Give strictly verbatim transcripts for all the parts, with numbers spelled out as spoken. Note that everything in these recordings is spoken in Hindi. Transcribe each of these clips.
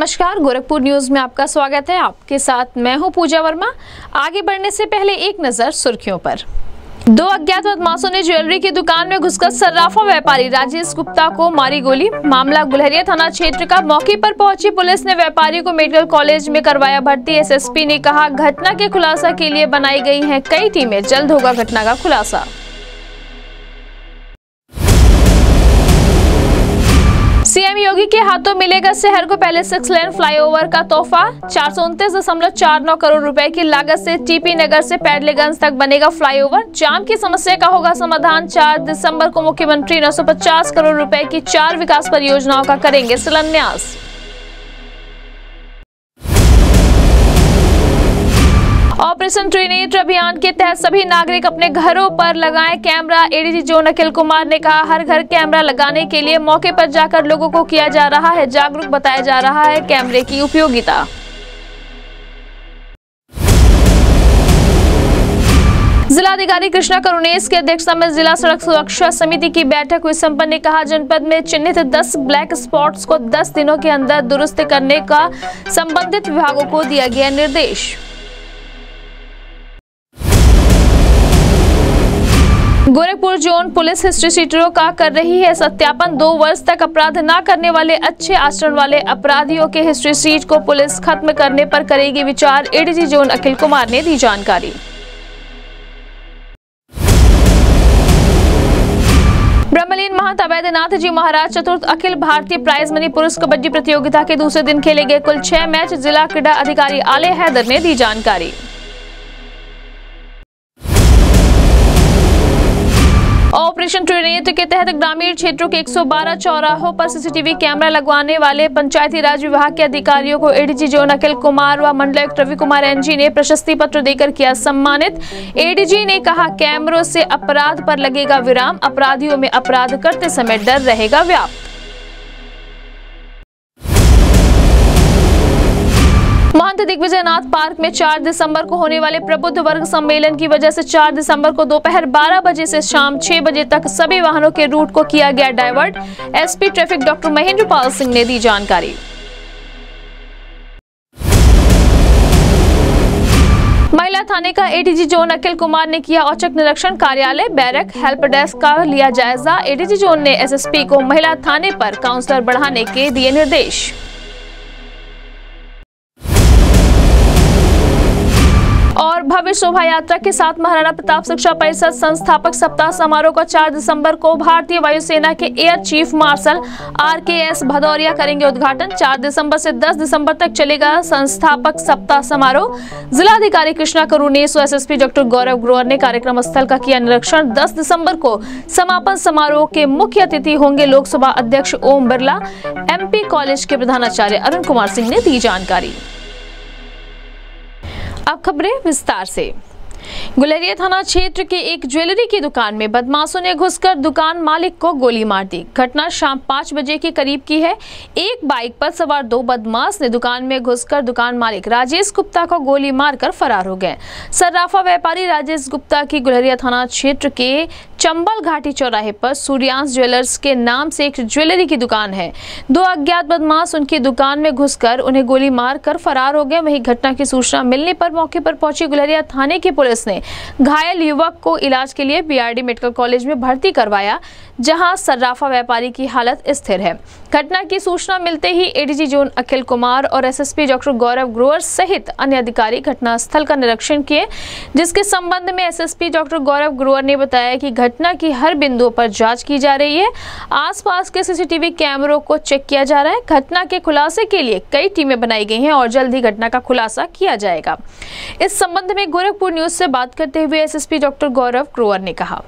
नमस्कार, गोरखपुर न्यूज में आपका स्वागत है। आपके साथ मैं हूं पूजा वर्मा। आगे बढ़ने से पहले एक नजर सुर्खियों पर। दो अज्ञात बदमाशों ने ज्वेलरी की दुकान में घुसकर सर्राफा व्यापारी राजेश गुप्ता को मारी गोली। मामला गुलहरिया थाना क्षेत्र का। मौके पर पहुंची पुलिस ने व्यापारी को मेडिकल कॉलेज में करवाया भर्ती। एसएसपी ने कहा, घटना के खुलासा के लिए बनाई गई हैं कई टीमें, जल्द होगा घटना का खुलासा। सीएम योगी के हाथों मिलेगा शहर को पहले सिक्स लेन फ्लाईओवर का तोहफा। चार सौ उनतीस दशमलव चार नौ करोड़ रुपए की लागत से टीपी नगर से पैडलेगंज तक बनेगा फ्लाईओवर। जाम की समस्या का होगा समाधान। चार दिसंबर को मुख्यमंत्री नौ सौ पचास करोड़ रुपए की चार विकास परियोजनाओं का करेंगे शिलान्यास। ऑपरेशन त्रिनेत्र अभियान के तहत सभी नागरिक अपने घरों पर लगाएं camera. ADG zone Akhil Kumar ने कहा, हर घर कैमरा लगाने के लिए मौके पर जाकर लोगों को किया जा रहा है जागरूक, बताया जा रहा है कैमरे की उपयोगिता। जिलाधिकारी कृष्णा करुणेश की अध्यक्षता में जिला सड़क सुरक्षा समिति की बैठक हुई संपन्न। ने कहा, जनपद में चिन्हित दस ब्लैक स्पॉट्स को दस दिनों के अंदर दुरुस्त करने का संबंधित विभागों को दिया गया निर्देश। गोरखपुर जोन पुलिस हिस्ट्री शीटरों का कर रही है सत्यापन। दो वर्ष तक अपराध न करने वाले अच्छे आचरण वाले अपराधियों के हिस्ट्री शीट को पुलिस खत्म करने पर करेगी विचार। एडीजी जोन अखिल कुमार ने दी जानकारी। ब्रह्मलीन महंत अवैधनाथ जी महाराज चतुर्थ अखिल भारतीय प्राइज मनी पुरुष कबड्डी प्रतियोगिता के दूसरे दिन खेले गए कुल छह मैच। जिला क्रीड़ा अधिकारी आले हैदर ने दी जानकारी। ऑपरेशन त्रिनेत्र के तहत ग्रामीण क्षेत्रों के एक सौ बारह चौराहों पर सीसीटीवी कैमरा लगवाने वाले पंचायती राज विभाग के अधिकारियों को एडीजी जोन अखिल कुमार व मंडलायुक्त रवि कुमार एनजी ने प्रशस्ति पत्र देकर किया सम्मानित। एडीजी ने कहा, कैमरों से अपराध पर लगेगा विराम, अपराधियों में अपराध करते समय डर रहेगा व्याप्त। महंत दिग्विजयनाथ पार्क में चार दिसंबर को होने वाले प्रबुद्ध वर्ग सम्मेलन की वजह से चार दिसंबर को दोपहर बारह बजे से शाम छह बजे तक सभी वाहनों के रूट को किया गया divert. SP traffic doctor Mahendra Pal Singh ने दी जानकारी। महिला थाने का एडीजी जोन अखिल कुमार ने किया औचक निरीक्षण। कार्यालय, बैरक, हेल्प डेस्क का लिया जायजा। एडीजी जोन ने एसएसपी को महिला थाने पर काउंसलर बढ़ाने के दिए निर्देश। और भव्य शोभा यात्रा के साथ महाराणा प्रताप शिक्षा परिषद संस्थापक सप्ताह समारोह का चार दिसंबर को भारतीय वायुसेना के air chief marshal R K S Bhadauria करेंगे उद्घाटन। चार दिसंबर से दस दिसंबर तक चलेगा संस्थापक सप्ताह समारोह। जिलाधिकारी कृष्णा करुणेश व एसएसपी डॉक्टर गौरव ग्रोवर ने कार्यक्रम स्थल का किया निरीक्षण। दस दिसंबर को समापन समारोह के मुख्य अतिथि होंगे लोकसभा अध्यक्ष ओम बिरला। एमपी कॉलेज के प्रधानाचार्य अरुण कुमार सिंह ने दी जानकारी। अब खबरें विस्तार से। गुलहरिया थाना क्षेत्र के एक ज्वेलरी की दुकान में बदमाशों ने घुसकर दुकान मालिक को गोली मार दी। घटना शाम पाँच बजे के करीब की है। एक बाइक पर सवार दो बदमाश ने दुकान में घुसकर दुकान मालिक राजेश गुप्ता को गोली मारकर फरार हो गए। सर्राफा व्यापारी राजेश गुप्ता की गुलहरिया थाना क्षेत्र के चंबल घाटी चौराहे पर सूर्यांश ज्वेलर्स के नाम से एक ज्वेलरी की दुकान है। दो अज्ञात बदमाश उनकी दुकान में घुसकर उन्हें गोली मारकर फरार हो गए। वहीं घटना की सूचना मिलने पर मौके पर पहुंची गुलहरिया थाने की पुलिस ने घायल युवक को इलाज के लिए बीआरडी मेडिकल कॉलेज में भर्ती करवाया, जहां सर्राफा व्यापारी की हालत स्थिर है। घटना की सूचना मिलते ही एडीजी जोन अखिल कुमार और एसएसपी डॉक्टर गौरव ग्रोवर सहित अन्य अधिकारी घटनास्थल का निरीक्षण किए, जिसके संबंध में एसएसपी डॉक्टर गौरव ग्रोवर ने बताया कि घटना की हर बिंदु पर जांच की जा रही है। आसपास के सीसीटीवी कैमरों को चेक किया जा रहा है। घटना के खुलासे के लिए कई टीमें बनाई गई हैं और जल्द ही घटना का खुलासा किया जाएगा। इस संबंध में गोरखपुर न्यूज से बात करते हुए एसएसपी डॉक्टर गौरव ग्रोवर ने कहा,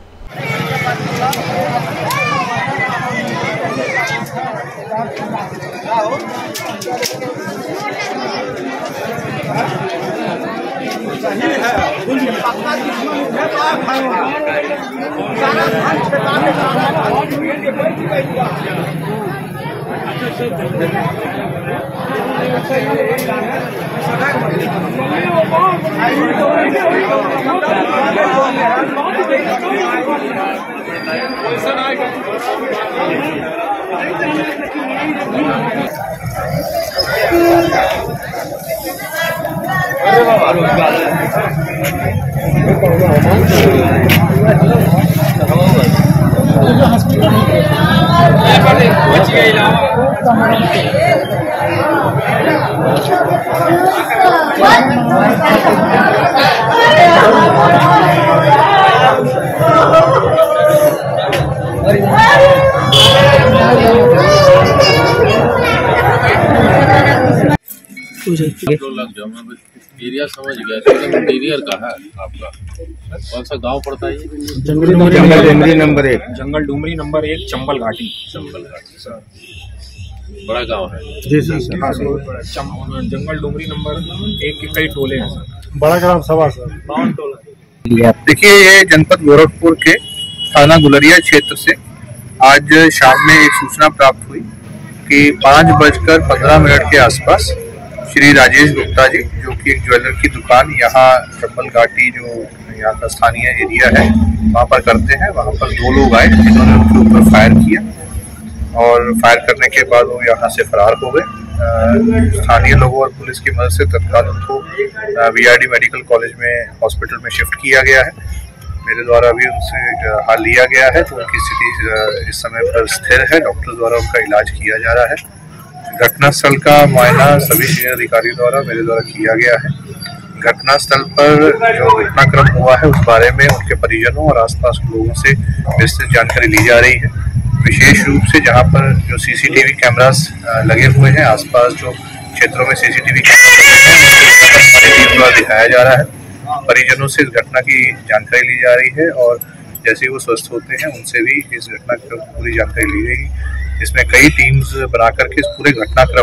पैसा दो लाख जमा एरिया समझ गया। इंटीरियर का है आपका कौन सा गांव पड़ता है? जंगल डुमरी नंबर एक जंगल डुमरी नंबर एक चंबल घाटी। चंबल घाटी सर, बड़ा गांव है जी सर। हाँ सर, जंगल डुमरी नंबर एक के कई टोले हैं सर। बड़ा ग्राम सभा सर, बावन टोला। देखिए, ये जनपद गोरखपुर के थाना गुलरिया क्षेत्र से आज शाम में एक सूचना प्राप्त हुई कि पाँच बजकर पंद्रह मिनट के आसपास श्री राजेश गुप्ता जी, जो कि एक ज्वेलर की दुकान यहाँ चंबल घाटी जो यहाँ का स्थानीय एरिया है वहाँ पर करते हैं, वहाँ पर दो लोग आए जिन्होंने उनके ऊपर फायर किया और फायर करने के बाद वो यहाँ से फरार हो गए। स्थानीय लोगों और पुलिस की मदद से तत्काल उनको वीआरडी मेडिकल कॉलेज में हॉस्पिटल में शिफ्ट किया गया है। मेरे द्वारा भी उनसे हाल लिया गया है, तो उनकी स्थिति इस समय पर स्थिर है। डॉक्टर द्वारा उनका इलाज किया जा रहा है। घटनास्थल का मुआयना सभी सीनियर अधिकारी द्वारा मेरे द्वारा किया गया है। घटनास्थल पर जो घटनाक्रम हुआ है उस बारे में उनके परिजनों और आसपास के लोगों से विस्तृत जानकारी ली जा रही है। विशेष रूप से जहां पर जो सीसीटीवी कैमरास लगे हुए हैं, आसपास जो क्षेत्रों में सीसीटीवी कैमरा द्वारा दिखाया जा रहा है। परिजनों से इस घटना की जानकारी ली जा रही है और जैसे ही वो स्वस्थ होते हैं उनसे भी इस घटना की पूरी जानकारी ली गई। इसमें कई टीम्स बनाकर के इस पूरे घटनाक्रम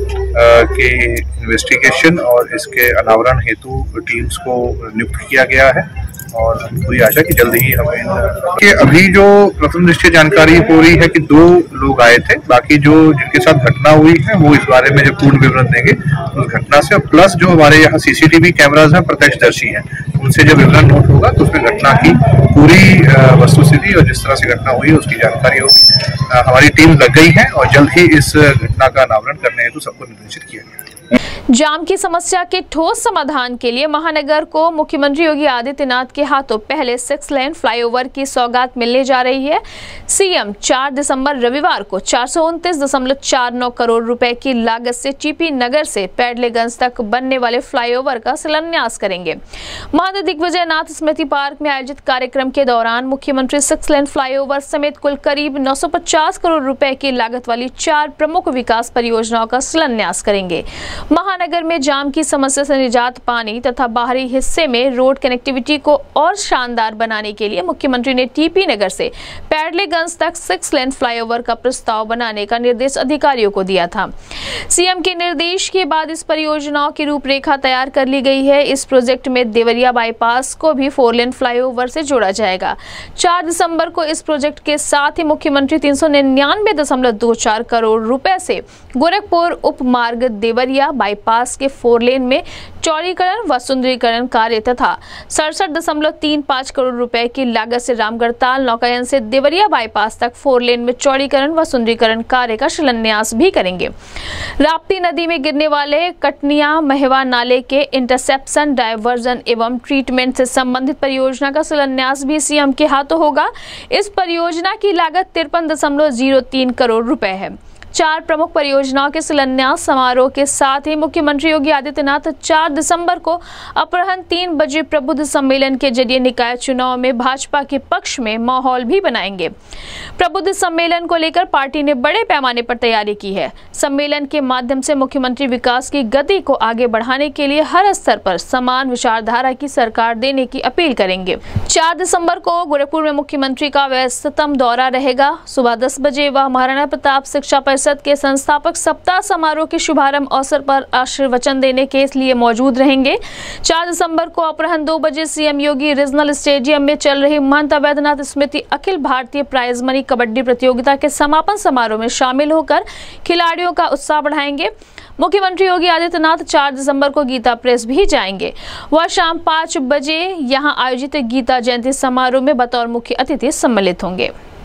के इन्वेस्टिगेशन और इसके अनावरण हेतु टीम्स को नियुक्त किया गया है और पूरी आशा कि जल्द ही हमें कि अभी जो प्रथम दृष्टया जानकारी हो रही है कि दो लोग आए थे, बाकी जो जिनके साथ घटना हुई है वो इस बारे में जो पूर्ण विवरण देंगे उस घटना से, प्लस जो हमारे यहाँ सीसीटीवी कैमराज हैं प्रत्यक्षदर्शी हैं उनसे जब विवरण नोट होगा तो उसमें घटना की पूरी वस्तुस्थिति और जिस तरह से घटना हुई है उसकी जानकारी होगी। हमारी टीम लग गई है और जल्द ही इस घटना का अनावरण करने हेतु सबको निर्देशित किया गया। जाम की समस्या के ठोस समाधान के लिए महानगर को मुख्यमंत्री योगी आदित्यनाथ के हाथों पहले सिक्स लेन फ्लाईओवर की सौगात मिलने जा रही है। सीएम चार दिसंबर रविवार को चार सौ उनतीस दशमलव चार नौ करोड़ रुपए की लागत से टीपी नगर से पैडलेगंज तक बनने वाले फ्लाईओवर का शिलान्यास करेंगे। महंत दिग्विजय नाथ स्मृति पार्क में आयोजित कार्यक्रम के दौरान मुख्यमंत्री सिक्स लेन फ्लाईओवर समेत कुल करीब नौ सौ पचास करोड़ रुपए की लागत वाली चार प्रमुख विकास परियोजनाओं का शिलान्यास करेंगे। महानगर में जाम की समस्या से निजात पाने तथा बाहरी हिस्से में रोड कनेक्टिविटी को और शानदार बनाने के लिए मुख्यमंत्री ने टीपी नगर से पैडलेगंज तक सिक्स लेन फ्लाईओवर का प्रस्ताव बनाने का निर्देश अधिकारियों को दिया था। सीएम के निर्देश के बाद इस परियोजनाओं की रूपरेखा तैयार कर ली गई है। इस प्रोजेक्ट में देवरिया बाईपास को भी फोर लेन फ्लाईओवर से जोड़ा जाएगा। चार दिसंबर को इस प्रोजेक्ट के साथ ही मुख्यमंत्री तीन सौ निन्यानवे दशमलव दो चार करोड़ रुपए से गोरखपुर उप मार्ग देवरिया बाईपास के फोर लेन में चौड़ीकरण व सुंदरीकरण कार्य तथा सड़सठ दशमलव तीन पाँच करोड़ रुपए की लागत से रामगढ़ताल नौकायन से देवरिया बाईपास तक फोर लेन में चौड़ीकरण व सुंदरीकरण कार्य का शिलान्यास भी करेंगे। राप्ती नदी में गिरने वाले कटनिया महवा नाले के इंटरसेप्शन डायवर्जन एवं ट्रीटमेंट से संबंधित परियोजना का शिलान्यास भी सीएम के हाथों होगा। इस परियोजना की लागत तिरपन दशमलव जीरो तीन करोड़ रुपए है। चार प्रमुख परियोजनाओं के शिलान्यास समारोह के साथ ही मुख्यमंत्री योगी आदित्यनाथ चार दिसंबर को अपराह्न तीन बजे प्रबुद्ध सम्मेलन के जरिए निकाय चुनाव में भाजपा के पक्ष में माहौल भी बनाएंगे। प्रबुद्ध सम्मेलन को लेकर पार्टी ने बड़े पैमाने पर तैयारी की है। सम्मेलन के माध्यम से मुख्यमंत्री विकास की गति को आगे बढ़ाने के लिए हर स्तर पर समान विचारधारा की सरकार देने की अपील करेंगे। चार दिसंबर को गोरखपुर में मुख्यमंत्री का व्यस्ततम दौरा रहेगा। सुबह दस बजे वह महाराणा प्रताप शिक्षा के संस्थापक सप्ताह समारोह के शुभारंभ अवसर पर आशीर्वचन देने के लिए मौजूद रहेंगे। चार दिसंबर को अपराह्न दो बजे सीएम योगी रीजनल स्टेडियम में चल रही महंत वैद्यनाथ स्मृति अखिल भारतीय प्राइज मनी कबड्डी प्रतियोगिता के समापन समारोह में शामिल होकर खिलाड़ियों का उत्साह बढ़ाएंगे। मुख्यमंत्री योगी आदित्यनाथ चार दिसंबर को गीता प्रेस भी जाएंगे। वह शाम पाँच बजे यहां आयोजित गीता जयंती समारोह में बतौर मुख्य अतिथि सम्मिलित होंगे।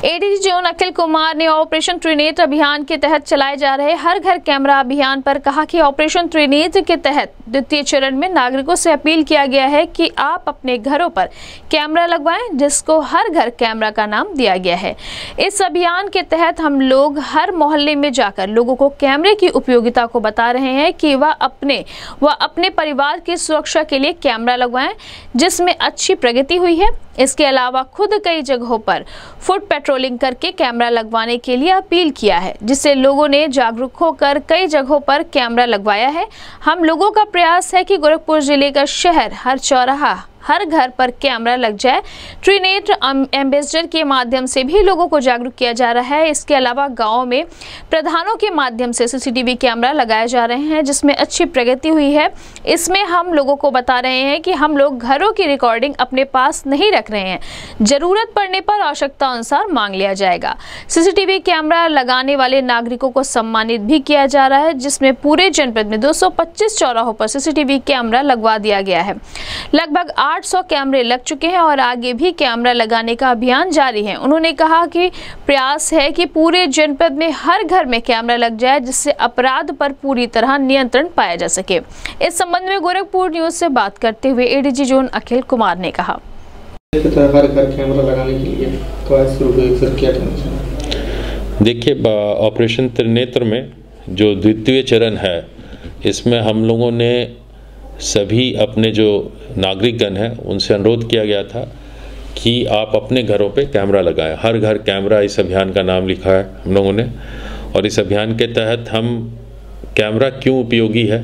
एडीजी जोन अखिल कुमार ने ऑपरेशन त्रिनेत्र अभियान के तहत चलाए जा रहे हर घर कैमरा अभियान पर कहा कि ऑपरेशन त्रिनेत्र के तहत द्वितीय चरण में नागरिकों से अपील किया गया है कि आप अपने घरों पर कैमरा लगवाएं, जिसको हर घर कैमरा का नाम दिया गया है। इस अभियान के तहत हम लोग हर मोहल्ले में जाकर लोगों को कैमरे की उपयोगिता को बता रहे हैं कि वह अपने व अपने परिवार की सुरक्षा के लिए कैमरा लगवाएं, जिसमें अच्छी प्रगति हुई है। इसके अलावा खुद कई जगहों पर फुट पेट्रोलिंग करके कैमरा लगवाने के लिए अपील किया है, जिससे लोगों ने जागरूक होकर कई जगहों पर कैमरा लगवाया है। हम लोगों का प्रयास है कि गोरखपुर जिले का शहर हर चौराहा हर घर पर कैमरा लग जाए। त्रिनेत्र एम्बेसडर के माध्यम से भी लोगों को जागरूक किया जा रहा है। इसके अलावा गाँव में प्रधानों के माध्यम से सीसीटीवी कैमरा लगाए जा रहे हैं, जिसमें अच्छी प्रगति हुई है। इसमें हम लोगों को बता रहे हैं कि हम लोग घरों की रिकॉर्डिंग अपने पास नहीं रख रहे हैं, जरूरत पड़ने पर आवश्यकता अनुसार मांग लिया जाएगा। सीसीटीवी कैमरा लगाने वाले नागरिकों को सम्मानित भी किया जा रहा है, जिसमें पूरे जनपद में दो सौ पच्चीस चौराहों पर सीसीटीवी कैमरा लगवा दिया गया है। लगभग आठ सौ कैमरे लग चुके हैं और आगे भी कैमरा लगाने का अभियान जारी है। उन्होंने कहा कि प्रयास है कि पूरे जनपद में हर घर में कैमरा लग जाए, जिससे अपराध पर पूरी तरह नियंत्रण पाया जा सके। इस संबंध में गोरखपुर न्यूज से बात करते हुए एडीजी जोन अखिल कुमार ने कहा, हर घर कैमरा लगाने के लिए कवायद शुरू हुई, फिर क्या करना चाहिए? देखिए, ऑपरेशन त्रिनेत्र में जो द्वितीय चरण है, इसमें हम लोगों ने सभी अपने जो नागरिकगण हैं उनसे अनुरोध किया गया था कि आप अपने घरों पे कैमरा लगाएं। हर घर कैमरा इस अभियान का नाम लिखा है हम लोगों ने, और इस अभियान के तहत हम कैमरा क्यों उपयोगी है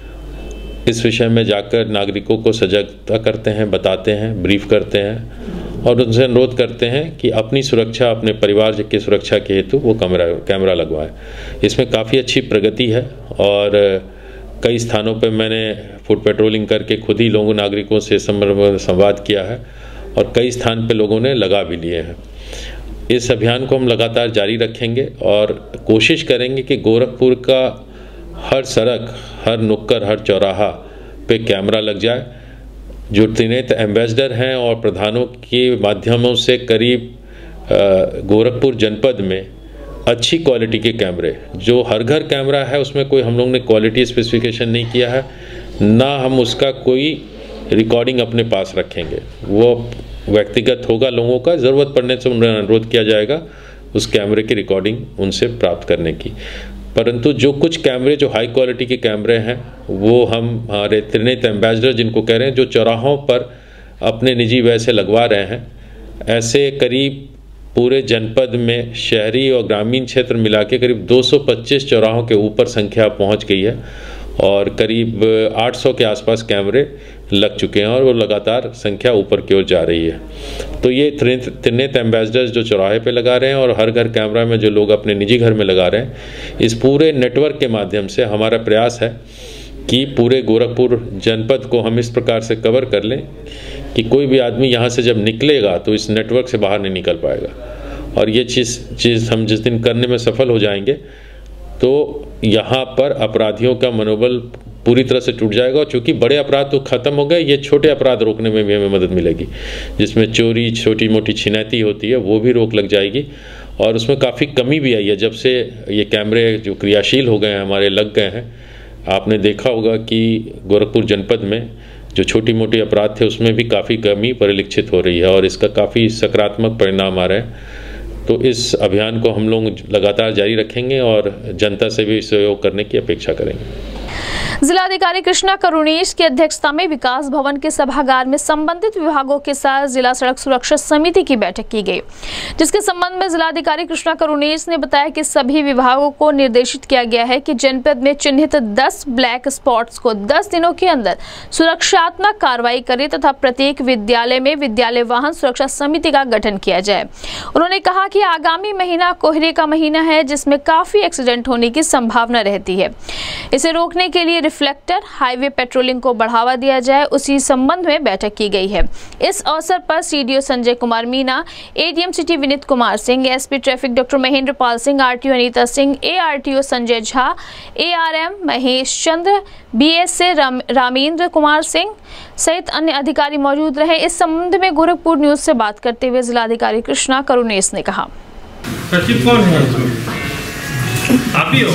इस विषय में जाकर नागरिकों को सजगता करते हैं, बताते हैं, ब्रीफ करते हैं और उनसे अनुरोध करते हैं कि अपनी सुरक्षा, अपने परिवार की सुरक्षा के हेतु वो कैमरा कैमरा लगवाएं। इसमें काफ़ी अच्छी प्रगति है और कई स्थानों पर मैंने फुट पेट्रोलिंग करके खुद ही लोगों नागरिकों से संवाद किया है और कई स्थान पे लोगों ने लगा भी लिए हैं। इस अभियान को हम लगातार जारी रखेंगे और कोशिश करेंगे कि गोरखपुर का हर सड़क, हर नुक्कड़, हर चौराहा पे कैमरा लग जाए। जो त्रिनेत्र एम्बेसडर हैं और प्रधानों के माध्यमों से करीब गोरखपुर जनपद में अच्छी क्वालिटी के कैमरे, जो हर घर कैमरा है उसमें कोई हम लोग ने क्वालिटी स्पेसिफिकेशन नहीं किया है, ना हम उसका कोई रिकॉर्डिंग अपने पास रखेंगे। वो व्यक्तिगत होगा लोगों का, ज़रूरत पड़ने से उन्हें अनुरोध किया जाएगा उस कैमरे की रिकॉर्डिंग उनसे प्राप्त करने की। परंतु जो कुछ कैमरे जो हाई क्वालिटी के कैमरे हैं वो हम हमारे त्रिनेत्र एम्बेसडर जिनको कह रहे हैं, जो चौराहों पर अपने निजी व्यय से लगवा रहे हैं, ऐसे करीब पूरे जनपद में शहरी और ग्रामीण क्षेत्र मिला के करीब दो सौ पच्चीस चौराहों के ऊपर संख्या पहुंच गई है और करीब आठ सौ के आसपास कैमरे लग चुके हैं और वो लगातार संख्या ऊपर की ओर जा रही है। तो ये त्रिनेत्र एम्बेसडर्स जो चौराहे पे लगा रहे हैं और हर घर कैमरा में जो लोग अपने निजी घर में लगा रहे हैं, इस पूरे नेटवर्क के माध्यम से हमारा प्रयास है कि पूरे गोरखपुर जनपद को हम इस प्रकार से कवर कर लें कि कोई भी आदमी यहाँ से जब निकलेगा तो इस नेटवर्क से बाहर नहीं निकल पाएगा। और ये चीज़ चीज़ हम जिस दिन करने में सफल हो जाएंगे तो यहाँ पर अपराधियों का मनोबल पूरी तरह से टूट जाएगा। और चूँकि बड़े अपराध तो ख़त्म हो गए, ये छोटे अपराध रोकने में भी हमें मदद मिलेगी, जिसमें चोरी, छोटी मोटी छिनैती होती है, वो भी रोक लग जाएगी। और उसमें काफ़ी कमी भी आई है जब से ये कैमरे जो क्रियाशील हो गए हैं, हमारे लग गए हैं। आपने देखा होगा कि गोरखपुर जनपद में जो छोटी मोटी अपराध थे उसमें भी काफ़ी कमी परिलक्षित हो रही है और इसका काफ़ी सकारात्मक परिणाम आ रहे हैं। तो इस अभियान को हम लोग लगातार जारी रखेंगे और जनता से भी सहयोग करने की अपेक्षा करेंगे। जिलाधिकारी कृष्णा करुणेश की अध्यक्षता में विकास भवन के सभागार में संबंधित विभागों के साथ जिला सड़क सुरक्षा समिति की बैठक की गई, जिसके संबंध में जिलाधिकारी कृष्णा करुणेश ने बताया कि सभी विभागों को निर्देशित किया गया है कि जनपद में चिन्हित दस ब्लैक स्पॉट्स को दस दिनों के अंदर सुरक्षात्मक कार्रवाई करे तथा प्रत्येक विद्यालय में विद्यालय वाहन सुरक्षा समिति का गठन किया जाए। उन्होंने कहा कि आगामी महीना कोहरे का महीना है, जिसमें काफी एक्सीडेंट होने की संभावना रहती है। इसे रोकने के लिए रिफ्लेक्टर हाईवे पेट्रोलिंग को बढ़ावा दिया जाए, उसी संबंध में बैठक की गई है। इस अवसर पर CDO Sanjay Kumar Meena, ADM city Vineet Kumar Singh, SP traffic doctor Mahendra Pal Singh, RTO Anita Singh, ARTO Sanjay Jha, ARM Mahesh Chandra, BSA Ram, Ramendra Kumar Singh सहित अन्य अधिकारी मौजूद रहे। इस संबंध में गोरखपुर न्यूज से बात करते हुए जिलाधिकारी कृष्णा करुणेश ने कहा, सचिव कौन है इसमें? आप ही हो?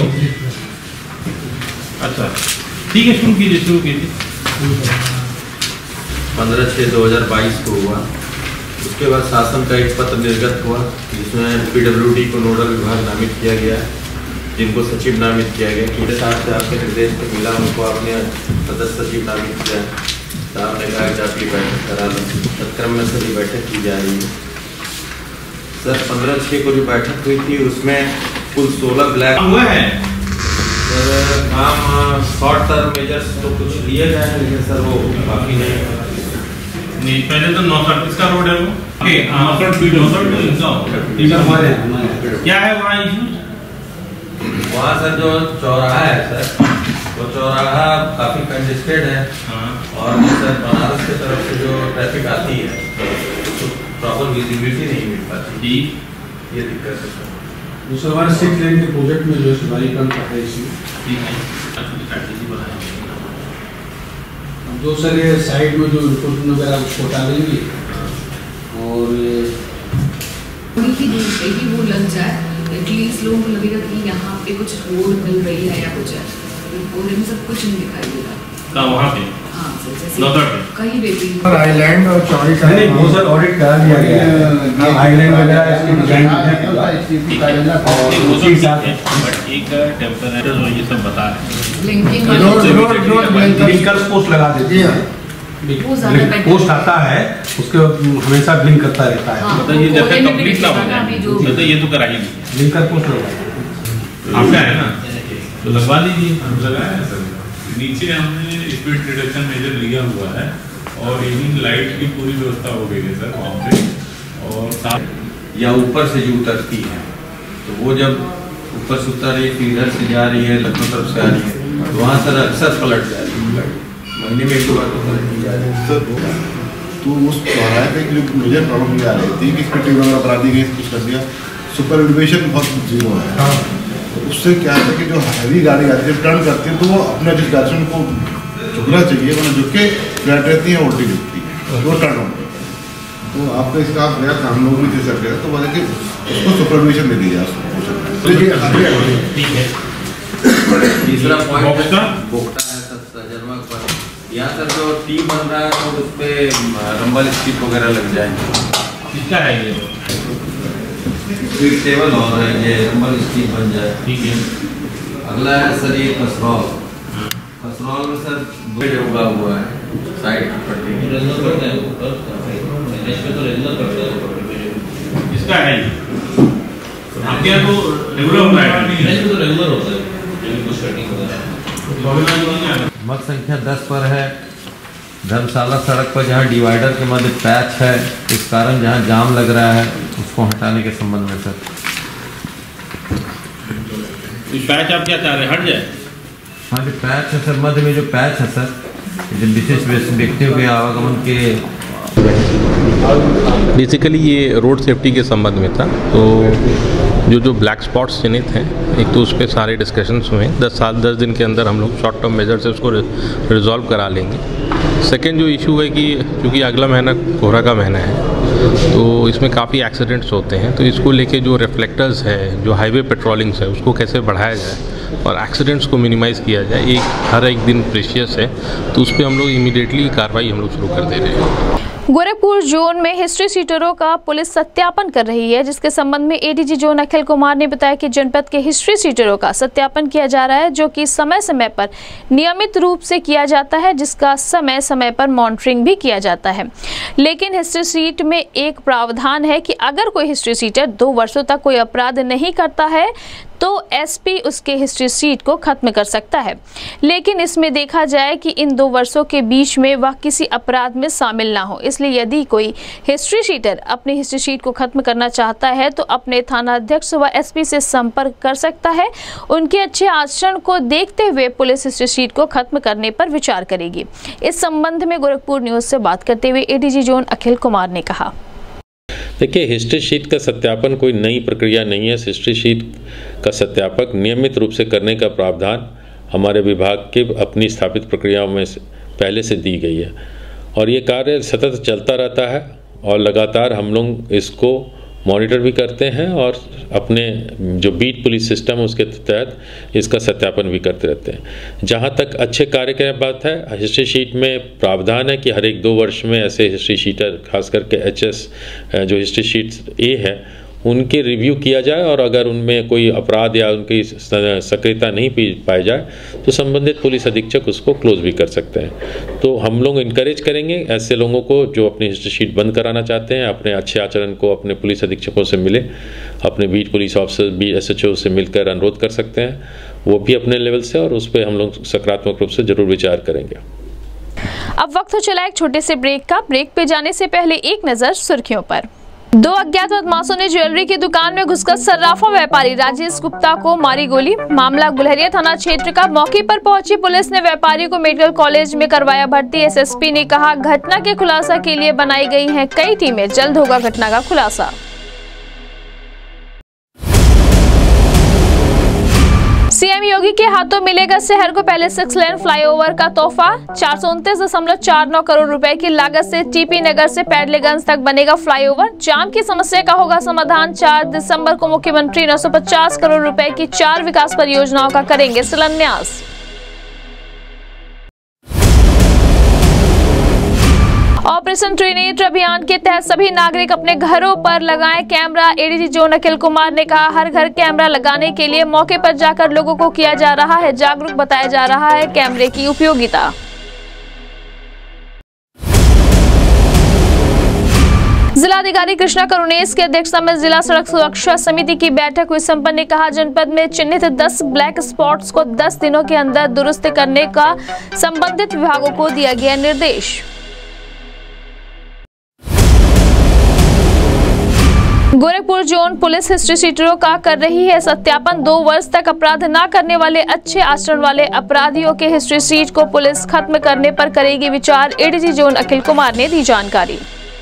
अच्छा ठीक है, शुरू कीजिए शुरू कीजिए। पंद्रह छः दो हज़ार बाईस को हुआ। उसके बाद शासन का एक पत्र निर्गत हुआ जिसमें पीडब्ल्यूडी को नोडल विभाग नामित किया गया, जिनको सचिव नामित किया गया। कि साहब से आपके निर्देश पर मिला, उनको आपने सदस्य सचिव नामित किया। साहब ने कहा कि आपकी बैठक करा लो। तत्क्रम में सभी बैठक की जा रही है। सर पंद्रह छः को जो बैठक हुई थी उसमें कुल सोलह ब्लैक हुआ है सर। काम शॉर्ट टर्म मेजर्स तो कुछ लिए गए हैं, लेकिन सर वो काफ़ी नहीं नहीं। पहले तो नौसठ किसका रोड है वो? नौसठ क्या है वहाँ इशू? वहाँ सर जो चौराहा है सर, वो चौराहा काफ़ी कंजेस्टेड है। हाँ। और सर बनारस की तरफ से जो ट्रैफिक आती है तो प्रॉपर विजिबिलिटी नहीं मिल पाती। ठीक, ये दिक्कत है सर। दूसरा हमारे सिक्स लेन के प्रोजेक्ट में जो है सुधारीकरण का है इशू। ठीक है, स्ट्रैटेजी बनाएंगे। जो सर ये साइड में जो इन्फोर्समेंट वगैरह उसको डालेंगे और उनकी दूर पे ही वो लग जाए, एटलीस्ट लोगों को लगेगा कि यहाँ पे कुछ रोड मिल रही है या कुछ है। पूरे में सब कुछ नहीं दिखाई दे रहा। कहाँ वहाँ पे? हाँ सर, जैसे नौसठ पे कहीं पे भी आइलैंड और चौड़ी का नहीं वो सर ऑडिट करा दिया गया है। आइलैंड वगैरह इसकी डिजाइन है और उसी हिसाब से बट एक टेम्परेचर और ये सब बता रहे हैं। लिंकिंग ब्लिंकर्स पोस्ट लगा देते हैं। वो ज़्यादा better पोस्ट आता है उसके हमेशा ब्लिंक करता रहता है। हाँ, मतलब ये जब तक वो कंप्लीट ना हो अभी जाए जो- मतलब ये तो कराइए नहीं। ब्लिंकर पोस्ट लगा आपका है ना तो लगवा लीजिए। हम लगाया है सर। नीचे हमने स्पीड रिडक्शन मेजर लिया हुआ है और इवनिंग लाइट की पूरी व्यवस्था हो गई है सर वहाँ पे। और साथ या ऊपर से जो उतरती है तो वो जब ऊपर से उतर रही है इधर से जा रही है, लखनऊ तरफ से आ रही है, तो वहाँ सर अक्सर पलट जा रही है। महीने में एक दो बार तो पलट की जा रही है सर। तो उस चौराहे पे जो मुझे प्रॉब्लम ये आ रही थी कि स्पीड वगैरह बना दी गई, कुछ कर दिया, सुपर एलिवेशन बहुत जीरो है। तो उससे क्या है कि जो हैवी गाड़ी आती है टर्न करती है तो वो अपने जिस डायरेक्शन को झुकना चाहिए वरना झुक के फ्लैट रहती है, उल्टी झुकती है, तो वो टर्न होती है। तो आपका इसका आप गया हम लोग भी दे सकते हैं, तो बोले कि उसको सुपरविजन दे दीजिए ठीक है। तीसरा पॉइंट बोक्ता? बोक्ता है सर सजनवा पर। यहाँ सर जो टीम बन रहा है तो उस पर रंबल स्टिक वगैरह लग जाएंगे। किसका है ये? स्पीड टेबल और ये रंबल स्टिक बन जाए। ठीक है। अगला है सर ये कसरौल। कसरौल में सर बेड उगा हुआ है साइड की पट्टी। किसका है ये? आपके यहाँ तो रेगुलर होता है? मत संख्या दस पर है धर्मशाला सड़क पर जहाँ डिवाइडर के मध्य पैच है, इस कारण जहाँ जाम लग रहा है उसको हटाने के संबंध में सर। पैच आप क्या चाह रहे हैं, हट जाए? हाँ जो पैच है सर, मध्य में जो पैच है सर, जो विशेष व्यक्तियों के आवागमन के बेसिकली ये रोड सेफ्टी के संबंध में था। तो जो जो ब्लैक स्पॉट्स चिन्हित हैं, एक तो उस पर सारे डिस्कशंस हुए हैं। दस साल दस दिन के अंदर हम लोग शॉर्ट टर्म मेजर से उसको रिजॉल्व करा लेंगे। सेकेंड जो इशू है कि क्योंकि अगला महीना कोहरा का महीना है तो इसमें काफ़ी एक्सीडेंट्स होते हैं, तो इसको लेके जो रिफ्लेक्टर्स है, जो हाईवे पेट्रोलिंग्स है, उसको कैसे बढ़ाया जाए और एक्सीडेंट्स को मिनिमाइज़ किया जाए। एक हर एक दिन प्रेशियस है, तो उस पर हम लोग इमीडिएटली कार्रवाई हम लोग शुरू कर दे रहे हैं। गोरखपुर जोन में हिस्ट्री सीटरों का पुलिस सत्यापन कर रही है, जिसके संबंध में एडीजी जोन अखिल कुमार ने बताया कि जनपद के हिस्ट्री सीटरों का सत्यापन किया जा रहा है, जो कि समय समय पर नियमित रूप से किया जाता है, जिसका समय समय पर मॉनिटरिंग भी किया जाता है। लेकिन हिस्ट्री सीट में एक प्रावधान है कि अगर कोई हिस्ट्री सीटर दो वर्षों तक कोई अपराध नहीं करता है तो एसपी उसके हिस्ट्री सीट को खत्म कर सकता है, लेकिन इसमें देखा जाए कि इन दो वर्षों के बीच में वह किसी अपराध में शामिल ना हो। इसलिए यदि कोई हिस्ट्री शीटर अपनी हिस्ट्री शीट को खत्म करना चाहता है तो अपने थाना अध्यक्ष व एसपी से संपर्क कर सकता है। उनके अच्छे आचरण को देखते हुए पुलिस हिस्ट्री शीट को खत्म करने पर विचार करेगी। इस संबंध में गोरखपुर न्यूज से बात करते हुए एडीजी जोन अखिल कुमार ने कहा, देखिए, हिस्ट्री शीट का सत्यापन कोई नई प्रक्रिया नहीं है। हिस्ट्री शीट का सत्यापक नियमित रूप से करने का प्रावधान हमारे विभाग के अपनी स्थापित प्रक्रियाओं में से पहले से दी गई है और ये कार्य सतत चलता रहता है और लगातार हम लोग इसको मॉनिटर भी करते हैं और अपने जो बीट पुलिस सिस्टम है उसके तहत इसका सत्यापन भी करते रहते हैं। जहाँ तक अच्छे कार्य की बात है, हिस्ट्री शीट में प्रावधान है कि हर एक दो वर्ष में ऐसे हिस्ट्री शीटर, खास करके एच एस जो हिस्ट्री शीट ए है, उनके रिव्यू किया जाए और अगर उनमें कोई अपराध या उनकी सक्रियता नहीं पाई जाए तो संबंधित पुलिस अधीक्षक उसको क्लोज भी कर सकते हैं। तो हम लोग इनकरेज करेंगे ऐसे लोगों को जो अपनी हिस्ट्री शीट बंद कराना चाहते हैं, अपने अच्छे आचरण को अपने पुलिस अधीक्षकों से मिले, अपने beat police officer, B S H O से मिलकर अनुरोध कर सकते हैं, वो भी अपने लेवल से, और उस पर हम लोग सकारात्मक रूप से जरूर विचार करेंगे। अब वक्त हो चला एक छोटे से ब्रेक का। ब्रेक पे जाने से पहले एक नजर सुर्खियों पर। दो अज्ञात बदमाशों ने ज्वेलरी की दुकान में घुसकर सर्राफा व्यापारी राजेश गुप्ता को मारी गोली। मामला गुलरिया थाना क्षेत्र का। मौके पर पहुंची पुलिस ने व्यापारी को मेडिकल कॉलेज में करवाया भर्ती। एस एस पी ने कहा, घटना के खुलासा के लिए बनाई गई हैं कई टीमें, जल्द होगा घटना का खुलासा। सीएम योगी के हाथों मिलेगा शहर को पहले सिक्स लेन फ्लाईओवर का तोहफा। चार सौ उनतीस दशमलव चार नौ करोड़ रुपए की लागत से टीपी नगर से पैडलेगंज तक बनेगा फ्लाईओवर। जाम की समस्या का होगा समाधान। चार दिसंबर को मुख्यमंत्री नौ सौ पचास करोड़ रुपए की चार विकास परियोजनाओं का करेंगे शिलान्यास। ऑपरेशन त्रिनेत्र अभियान के तहत सभी नागरिक अपने घरों पर लगाएं camera. ADG zone Akhil Kumar ने कहा, हर घर कैमरा लगाने के लिए मौके पर जाकर लोगों को किया जा रहा है जागरूक, बताया जा रहा है कैमरे की उपयोगिता। जिलाधिकारी कृष्णा करुणेश की अध्यक्षता में जिला सड़क सुरक्षा समिति की बैठक हुई संपन्न। ने कहा, जनपद में चिन्हित दस ब्लैक स्पॉट्स को दस दिनों के अंदर दुरुस्त करने का संबंधित विभागों को दिया गया निर्देश। गोरखपुर जोन पुलिस हिस्ट्री शीटरों का कर रही है सत्यापन। दो वर्ष तक अपराध न करने वाले अच्छे आचरण वाले अपराधियों के हिस्ट्री शीट को पुलिस खत्म करने पर करेगी विचार। एडीजी जोन अखिल कुमार ने दी जानकारी।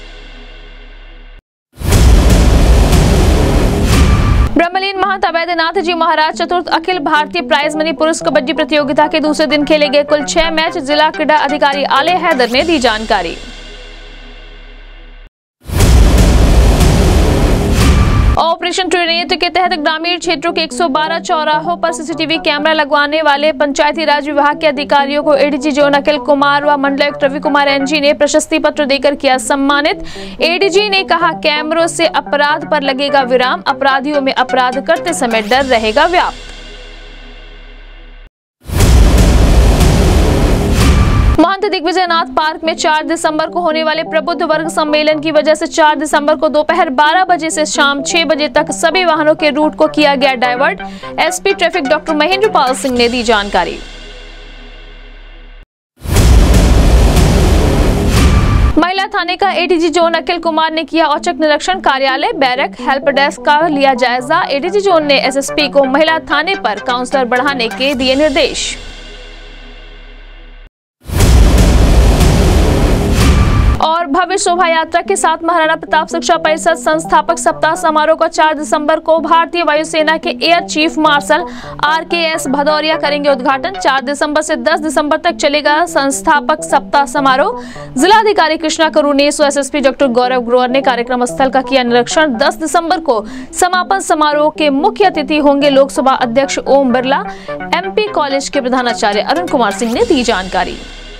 ब्रह्मलीन महंत अवैधनाथ जी महाराज चतुर्थ अखिल भारतीय प्राइज मनी पुरुष कबड्डी प्रतियोगिता के दूसरे दिन खेले गए कुल छह मैच। जिला क्रीड़ा अधिकारी आले हैदर ने दी जानकारी। ऑपरेशन त्रिनेत्र के तहत ग्रामीण क्षेत्रों के एक सौ बारह चौराहों पर सीसीटीवी कैमरा लगवाने वाले पंचायती राज विभाग के अधिकारियों को एडीजी जोन अखिल कुमार व मंडलायुक्त रवि कुमार एनजी ने प्रशस्ति पत्र देकर किया सम्मानित। एडीजी ने कहा, कैमरों से अपराध पर लगेगा विराम, अपराधियों में अपराध करते समय डर रहेगा व्याप्त। महंत दिग्विजयनाथ पार्क में चार दिसंबर को होने वाले प्रबुद्ध वर्ग सम्मेलन की वजह से चार दिसंबर को दोपहर बारह बजे से शाम छह बजे तक सभी वाहनों के रूट को किया गया divert. SP traffic doctor Mahendra Pal Singh ने दी जानकारी। महिला थाने का एडीजी जोन अखिल कुमार ने किया औचक निरीक्षण। कार्यालय, बैरक, हेल्प डेस्क का लिया जायजा। एडीजी जोन ने एसएसपी को महिला थाने पर काउंसलर बढ़ाने के दिए निर्देश। और भव्य शोभा यात्रा के साथ महाराणा प्रताप शिक्षा परिषद संस्थापक सप्ताह समारोह का चार दिसंबर को भारतीय वायुसेना के air chief marshal R K S Bhadauria करेंगे उद्घाटन। चार दिसंबर से दस दिसंबर तक चलेगा संस्थापक सप्ताह समारोह। जिलाधिकारी कृष्णा करुणेश व एसएसपी डॉक्टर गौरव ग्रोवर ने कार्यक्रम स्थल का किया निरीक्षण। दस दिसंबर को समापन समारोह के मुख्य अतिथि होंगे लोकसभा अध्यक्ष ओम बिरला। एमपी कॉलेज के प्रधानाचार्य अरुण कुमार सिंह ने दी जानकारी।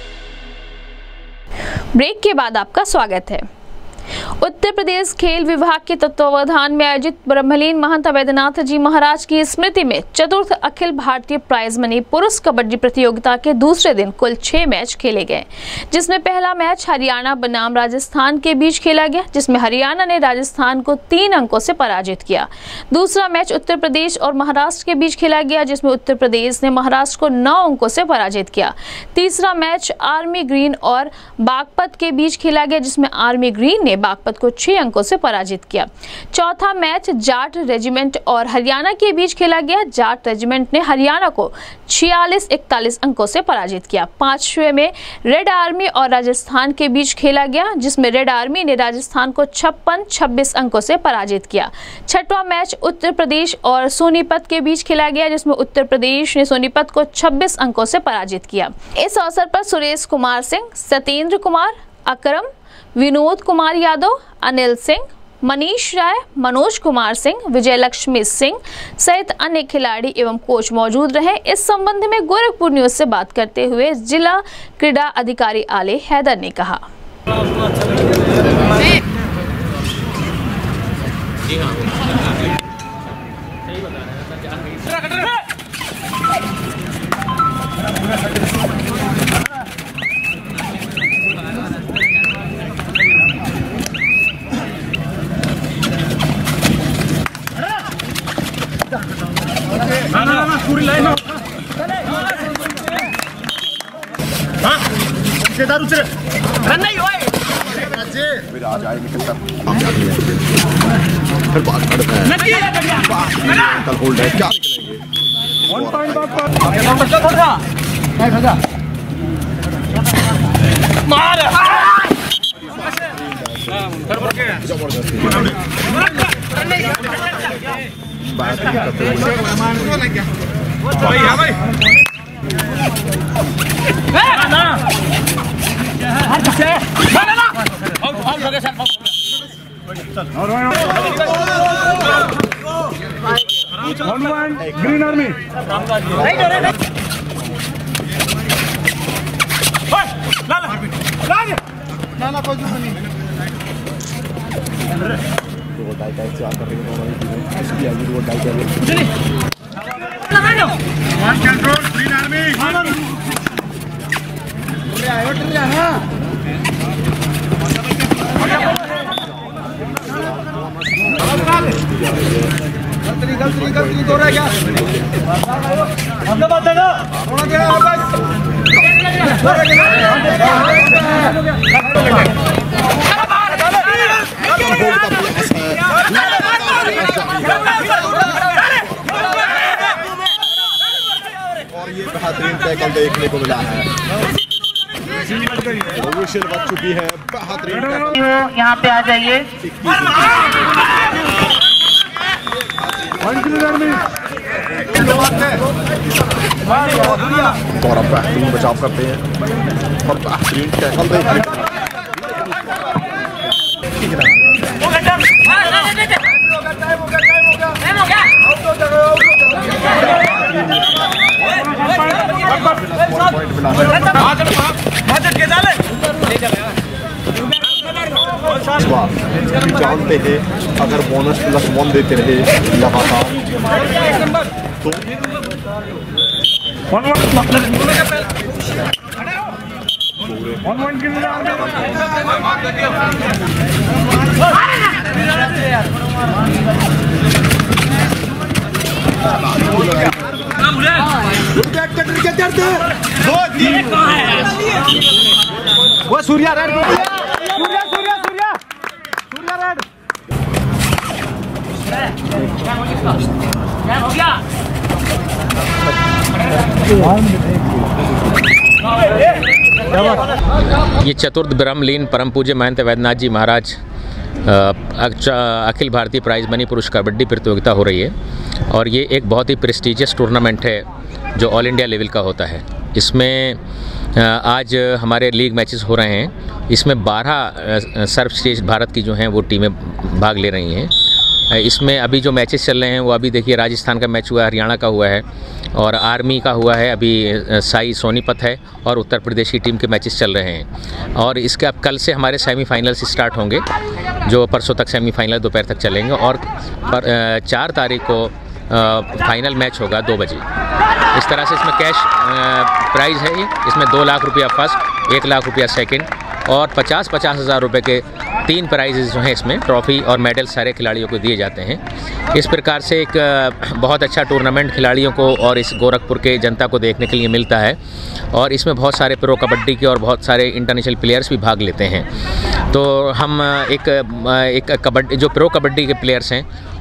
ब्रेक के बाद आपका स्वागत है। उत्तर प्रदेश खेल विभाग के तत्वावधान में आयोजित ब्रह्मलीन महंत अवैधनाथ जी महाराज की स्मृति में चतुर्थ अखिल भारतीय प्राइज मनी पुरुष कबड्डी प्रतियोगिता के दूसरे दिन कुल छह मैच खेले गए, जिसमें पहला मैच हरियाणा बनाम राजस्थान के बीच खेला गया, जिसमें हरियाणा ने राजस्थान को तीन अंकों से पराजित किया। दूसरा मैच उत्तर प्रदेश और महाराष्ट्र के बीच खेला गया, जिसमें उत्तर प्रदेश ने महाराष्ट्र को नौ अंकों से पराजित किया। तीसरा मैच आर्मी ग्रीन और बागपत के बीच खेला गया, जिसमें आर्मी ग्रीन ने बागपत को छह अंकों से पराजित किया। चौथा मैच जाट रेजिमेंट और हरियाणा के बीच खेला गया। जाट रेजिमेंट ने हरियाणा को छियालीस इकतालीस अंकों से पराजित किया। पांचवें में रेड आर्मी और राजस्थान के बीच खेला गया, जिसमें रेड आर्मी ने राजस्थान को छप्पन छब्बीस अंकों से पराजित किया। छठवां मैच उत्तर प्रदेश और सोनीपत के बीच खेला गया, जिसमें उत्तर प्रदेश ने सोनीपत को छब्बीस अंकों से पराजित किया। इस अवसर पर सुरेश कुमार सिंह, सत्येंद्र कुमार, अकरम, विनोद कुमार यादव, अनिल सिंह, मनीष राय, मनोज कुमार सिंह, विजय लक्ष्मी सिंह सहित अन्य खिलाड़ी एवं कोच मौजूद रहे। इस संबंध में गोरखपुर न्यूज से बात करते हुए जिला क्रीड़ा अधिकारी आले हैदर ने कहा। पूरी लाइन दारू से रन नहीं होए फिर आ जाएंगे फिर बात करते हैं कल होल्ड है क्या निकलेंगे वन पॉइंट मार जबरदस्ती बात करते हैं भाई हां भाई ग्रीन आर्मी गलती गलती गलती हो रहा है क्या हमने बात देगा थोड़ा क्या और ये बेहतरीन टैकल देखने को मिला है विशेल बच चुकी है बेहतरीन यहाँ पे आ जाइए। और अब बेहतरीन बचाव करते हैं और बेहतरीन टैकल देखने को जानते हैं अगर बोनस प्लस वन देते रहे लगातार तो वो सूर्या रेड सूर्या सूर्या सूर्या सूर्या रेड ये चतुर्थ ब्रह्मलीन परम पूज्य महंत वैद्यनाथ जी महाराज अखिल भारतीय प्राइज मनी पुरुष कबड्डी प्रतियोगिता हो रही है और ये एक बहुत ही प्रेस्टिजियस टूर्नामेंट है जो ऑल इंडिया लेवल का होता है। इसमें आज हमारे लीग मैचेस हो रहे हैं। इसमें बारह सर्वश्रेष्ठ भारत की जो हैं वो टीमें भाग ले रही हैं। इसमें अभी जो मैचेस चल रहे हैं वो अभी देखिए राजस्थान का मैच हुआ है, हरियाणा का हुआ है और आर्मी का हुआ है, अभी साई सोनीपत है और उत्तर प्रदेश की टीम के मैचेस चल रहे हैं। और इसके अब कल से हमारे सेमीफाइनल्स स्टार्ट होंगे जो परसों तक सेमीफाइनल दोपहर तक चलेंगे और पर चार तारीख को फाइनल मैच होगा दो बजे। इस तरह से इसमें कैश प्राइज़ है। इसमें दो लाख रुपया फर्स्ट, एक लाख रुपया सेकंड और पचास पचास हज़ार रुपये के तीन प्राइजेस जो हैं इसमें ट्रॉफ़ी और मेडल सारे खिलाड़ियों को दिए जाते हैं। इस प्रकार से एक बहुत अच्छा टूर्नामेंट खिलाड़ियों को और इस गोरखपुर के जनता को देखने के लिए मिलता है और इसमें बहुत सारे प्रो कबड्डी के और बहुत सारे इंटरनेशनल प्लेयर्स भी भाग लेते हैं। तो हम एक एक कबड्डी जो प्रो कबड्डी के प्लेयर्स हैं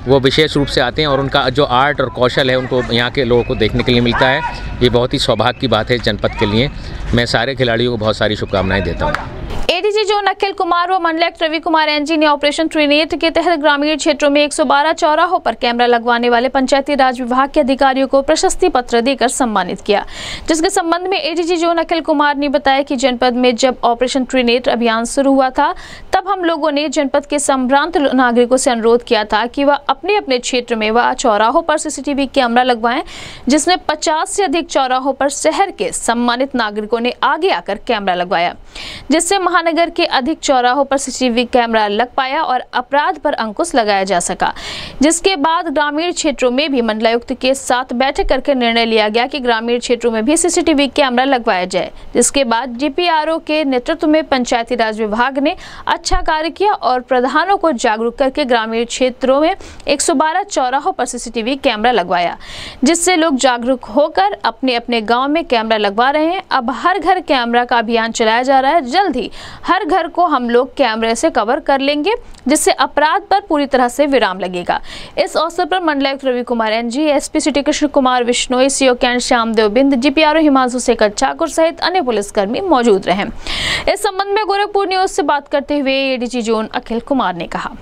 वो विशेष रूप से आते हैं और उनका जो आर्ट और कौशल है उनको यहाँ के लोगों को देखने के लिए मिलता है। ये बहुत ही सौभाग्य की बात है इस जनपद के लिए। मैं सारे खिलाड़ियों को बहुत सारी शुभकामनाएं देता हूँ। एडीजी जोन अखिल कुमार व मंडलायुक्त रवि कुमार एनजी ने ऑपरेशन त्रिनेत्र के तहत ग्रामीण क्षेत्रों में एक सौ बारह चौराहों पर कैमरा लगवाने वाले पंचायती राज विभाग के अधिकारियों को प्रशस्ति पत्र देकर सम्मानित किया, जिसके संबंध में एडीजी जोन अखिल कुमार ने बताया कि जनपद में जब ऑपरेशन त्रिनेत्र अभियान शुरू हुआ था तब हम लोगों ने जनपद के संभ्रांत नागरिकों से अनुरोध किया था कि वह अपने अपने क्षेत्र में व चौराहों पर सीसीटीवी कैमरा लगवाएं, जिसमें पचास से अधिक चौराहों पर शहर के सम्मानित नागरिकों ने आगे आकर कैमरा लगवाया, जिससे महानगर के अधिक चौराहों पर सीसीटीवी कैमरा लग पाया और अपराध पर अंकुश लगाया जा सका। जिसके बाद ग्रामीण क्षेत्रों में भी मंडलायुक्त के साथ बैठक करके निर्णय लिया गया कि ग्रामीण क्षेत्रों में भी सीसीटीवी कैमरा लगवाया जाए। जिसके बाद जीपीआरओ के नेतृत्व में पंचायती राज विभाग ने अच्छा कार्य किया और प्रधानों को जागरूक करके ग्रामीण क्षेत्रों में एक सौ बारह चौराहों पर सीसीटीवी कैमरा लगवाया, जिससे लोग जागरूक होकर अपने अपने गाँव में कैमरा लगवा रहे हैं। अब हर घर कैमरा का अभियान चलाया जा रहा है। जल्द ही हर घर को हम लोग कैमरे से कवर कर लेंगे, जिससे अपराध पर पूरी तरह से विराम लगेगा। इस अवसर पर मंडलायुक्त Ravi Kumar NG, SP city Krishna Kumar Vishnoi, CO cantt Shyamdev Bind, GPRO Himanshu Shekhar Thakur सहित अन्य पुलिसकर्मी मौजूद रहे। इस संबंध में गोरखपुर न्यूज से बात करते हुए एडीजी जोन अखिल कुमार ने कहा,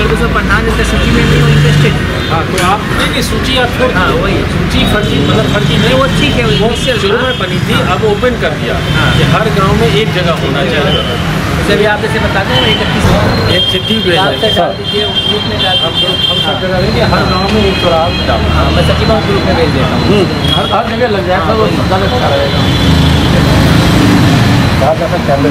आप देखिए सूची आप छोड़ हाँ वही सूची फर्जी मतलब फर्जी नहीं वो ठीक है, वो शुरू में बनी थी, अब ओपन कर दिया कि हर गांव में एक जगह होना चाहिए। जैसे भी आप जैसे बताते हैं एक चिट्ठी भेज हम सब जगह देंगे, हर गांव में एक चौराहा हाँ मैं सचिव ग्रुप में भेज देता हूँ, हर हर जगह लग जाएगा वो ज़्यादा अच्छा रहेगा। कहाँ कहाँ कैमरे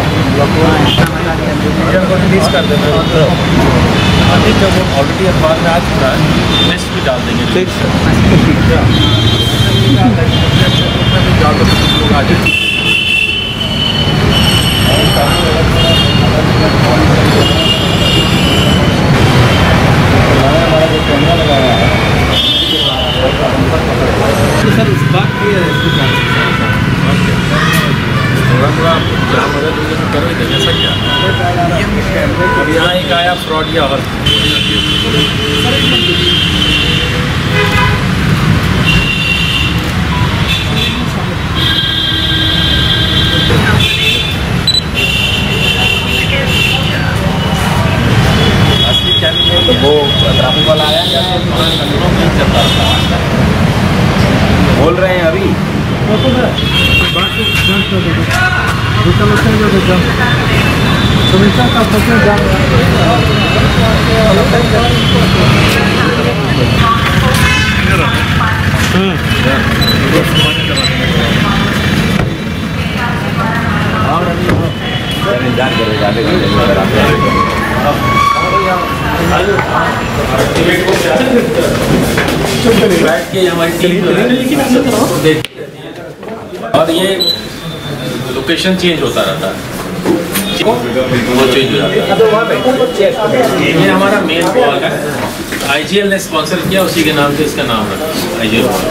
रिलीज कर देना अभी जब ऑलरेडी अखबार में आ चुका है लिस्ट भी डाल देंगे। ठीक हमारा जो कैमरा लगाया है सर इस बात की थोड़ा थोड़ा जहाँ मदद मुझे तो करो ही जैसा क्या अब यहाँ एक आया फ्रॉड या और असली चैनल तो वो ट्रैफिक वाला आया या चलता था बोल रहे हैं अभी समीक्षा का इंतजार बैठ के हमारी टीम और ये लोकेशन चेंज होता रहता है, वो चेंज हो जाता है। ये हमारा मेन बॉल है, आईजीएल ने स्पॉन्सर किया, उसी के नाम से इसका नाम रखा आईजीएल बॉल।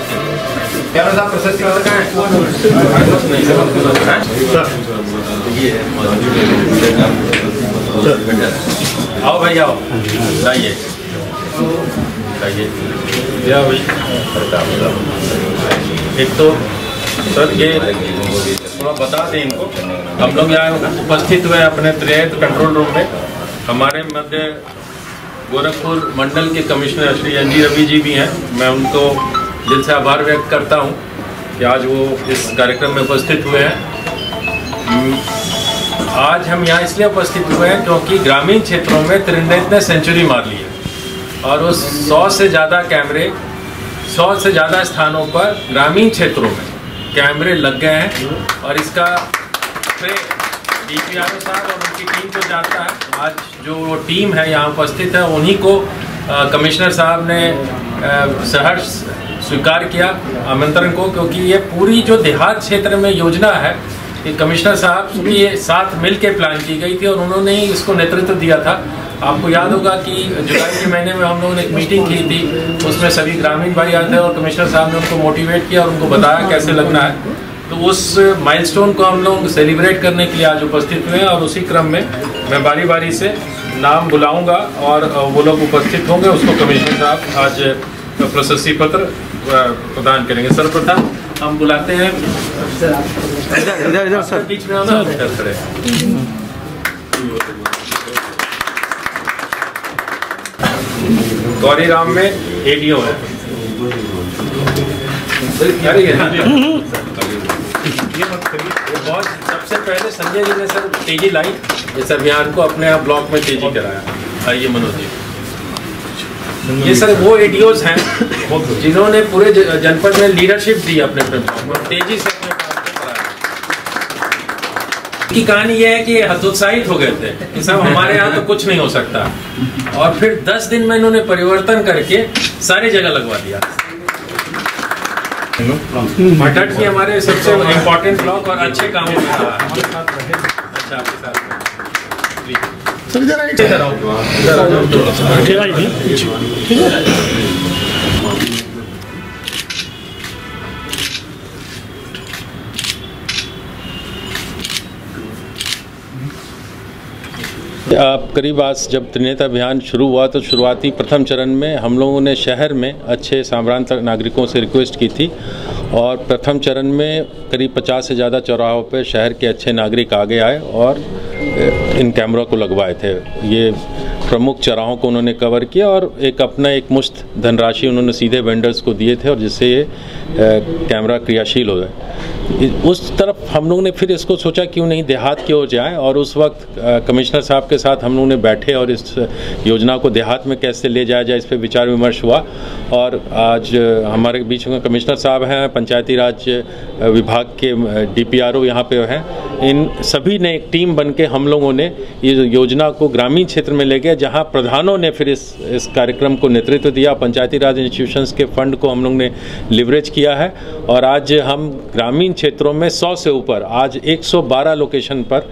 आओ भाई आओ लाइए लाइए भाई। एक तो सर ये थोड़ा बता दें इनको, हम लोग यहाँ उपस्थित हुए अपने त्रिनेत्र कंट्रोल रूम में। हमारे मध्य गोरखपुर मंडल के commissioner Shri N G Ravi ji भी हैं, मैं उनको दिल से आभार व्यक्त करता हूँ कि आज वो इस कार्यक्रम में उपस्थित हुए हैं। आज हम यहाँ इसलिए उपस्थित हुए हैं क्योंकि ग्रामीण क्षेत्रों में त्रिनेत्र ने सेंचुरी मार ली है और उस सौ से ज़्यादा कैमरे सौ से ज़्यादा स्थानों पर ग्रामीण क्षेत्रों में कैमरे लग गए हैं और इसका श्रेय डीपीआरओ साहब और उनकी टीम को जाता है। आज जो टीम है यहाँ उपस्थित है उन्हीं को आ, कमिश्नर साहब ने सहर्ष स्वीकार किया आमंत्रण को, क्योंकि ये पूरी जो देहात क्षेत्र में योजना है ये कमिश्नर साहब के साथ मिल के प्लान की गई थी और उन्होंने ही इसको नेतृत्व दिया था। आपको याद होगा कि जुलाई के महीने में हम लोगों ने एक मीटिंग की थी, उसमें सभी ग्रामीण भाई आए थे और कमिश्नर साहब ने उनको मोटिवेट किया और उनको बताया कैसे लगना है। तो उस माइलस्टोन को हम लोग सेलिब्रेट करने के लिए आज उपस्थित हुए हैं और उसी क्रम में मैं बारी बारी से नाम बुलाऊंगा और वो लोग उपस्थित होंगे। उसको कमिश्नर साहब आज प्रशस्ति पत्र प्रदान करेंगे। सर्वप्रथम हम बुलाते हैं इधर इधर इधर सर बीच में आना इधर खड़े। गौरी राम में एडीओ है यार, ये बहुत सबसे पहले संजय जी ने सर तेजी लाई इस अभियान को, अपने आप ब्लॉक में तेजी कराया। आइए मनोज जी। ये सर वो एडीओज हैं जिन्होंने पूरे जनपद में लीडरशिप दी अपने अपने तेजी से अपने काम को कराया। की कहानी ये है कि हतोत्साहित हो गए थे कि सब हमारे यहाँ तो कुछ नहीं हो सकता, और फिर दस दिन में इन्होंने परिवर्तन करके सारी जगह लगवा दिया। मठट की हमारे सबसे इम्पोर्टेंट ब्लॉक और अच्छे कामों में रहा है। अच्छा आपके साथ सर जरा एक इधर आओ, इधर आओ। आप करीब आज जब त्रिनेत्र अभियान शुरू हुआ तो शुरुआती प्रथम चरण में हम लोगों ने शहर में अच्छे सामंत नागरिकों से रिक्वेस्ट की थी, और प्रथम चरण में करीब पचास से ज़्यादा चौराहों पर शहर के अच्छे नागरिक आगे आए और इन कैमरों को लगवाए थे। ये प्रमुख चौराहों को उन्होंने कवर किया और एक अपना एक मुश्त धनराशि उन्होंने सीधे वेंडर्स को दिए थे, और जिससे ये कैमरा क्रियाशील हो गए। उस तरफ हम लोगों ने फिर इसको सोचा क्यों नहीं देहात की ओर जाएं, और उस वक्त कमिश्नर साहब के साथ हम लोगों ने बैठे और इस योजना को देहात में कैसे ले जाया जाए इस पर विचार विमर्श हुआ। और आज हमारे बीच में कमिश्नर साहब हैं, पंचायती राज विभाग के डीपीआरओ यहाँ पे हैं, इन सभी ने एक टीम बन के हम लोगों ने ये योजना को ग्रामीण क्षेत्र में ले गए, जहाँ प्रधानों ने फिर इस इस कार्यक्रम को नेतृत्व दिया। पंचायती राज इंस्टीट्यूशंस के फंड को हम लोग ने लिवरेज किया है, और आज हम ग्रामीण क्षेत्रों में सौ से ऊपर आज एक सौ बारह लोकेशन पर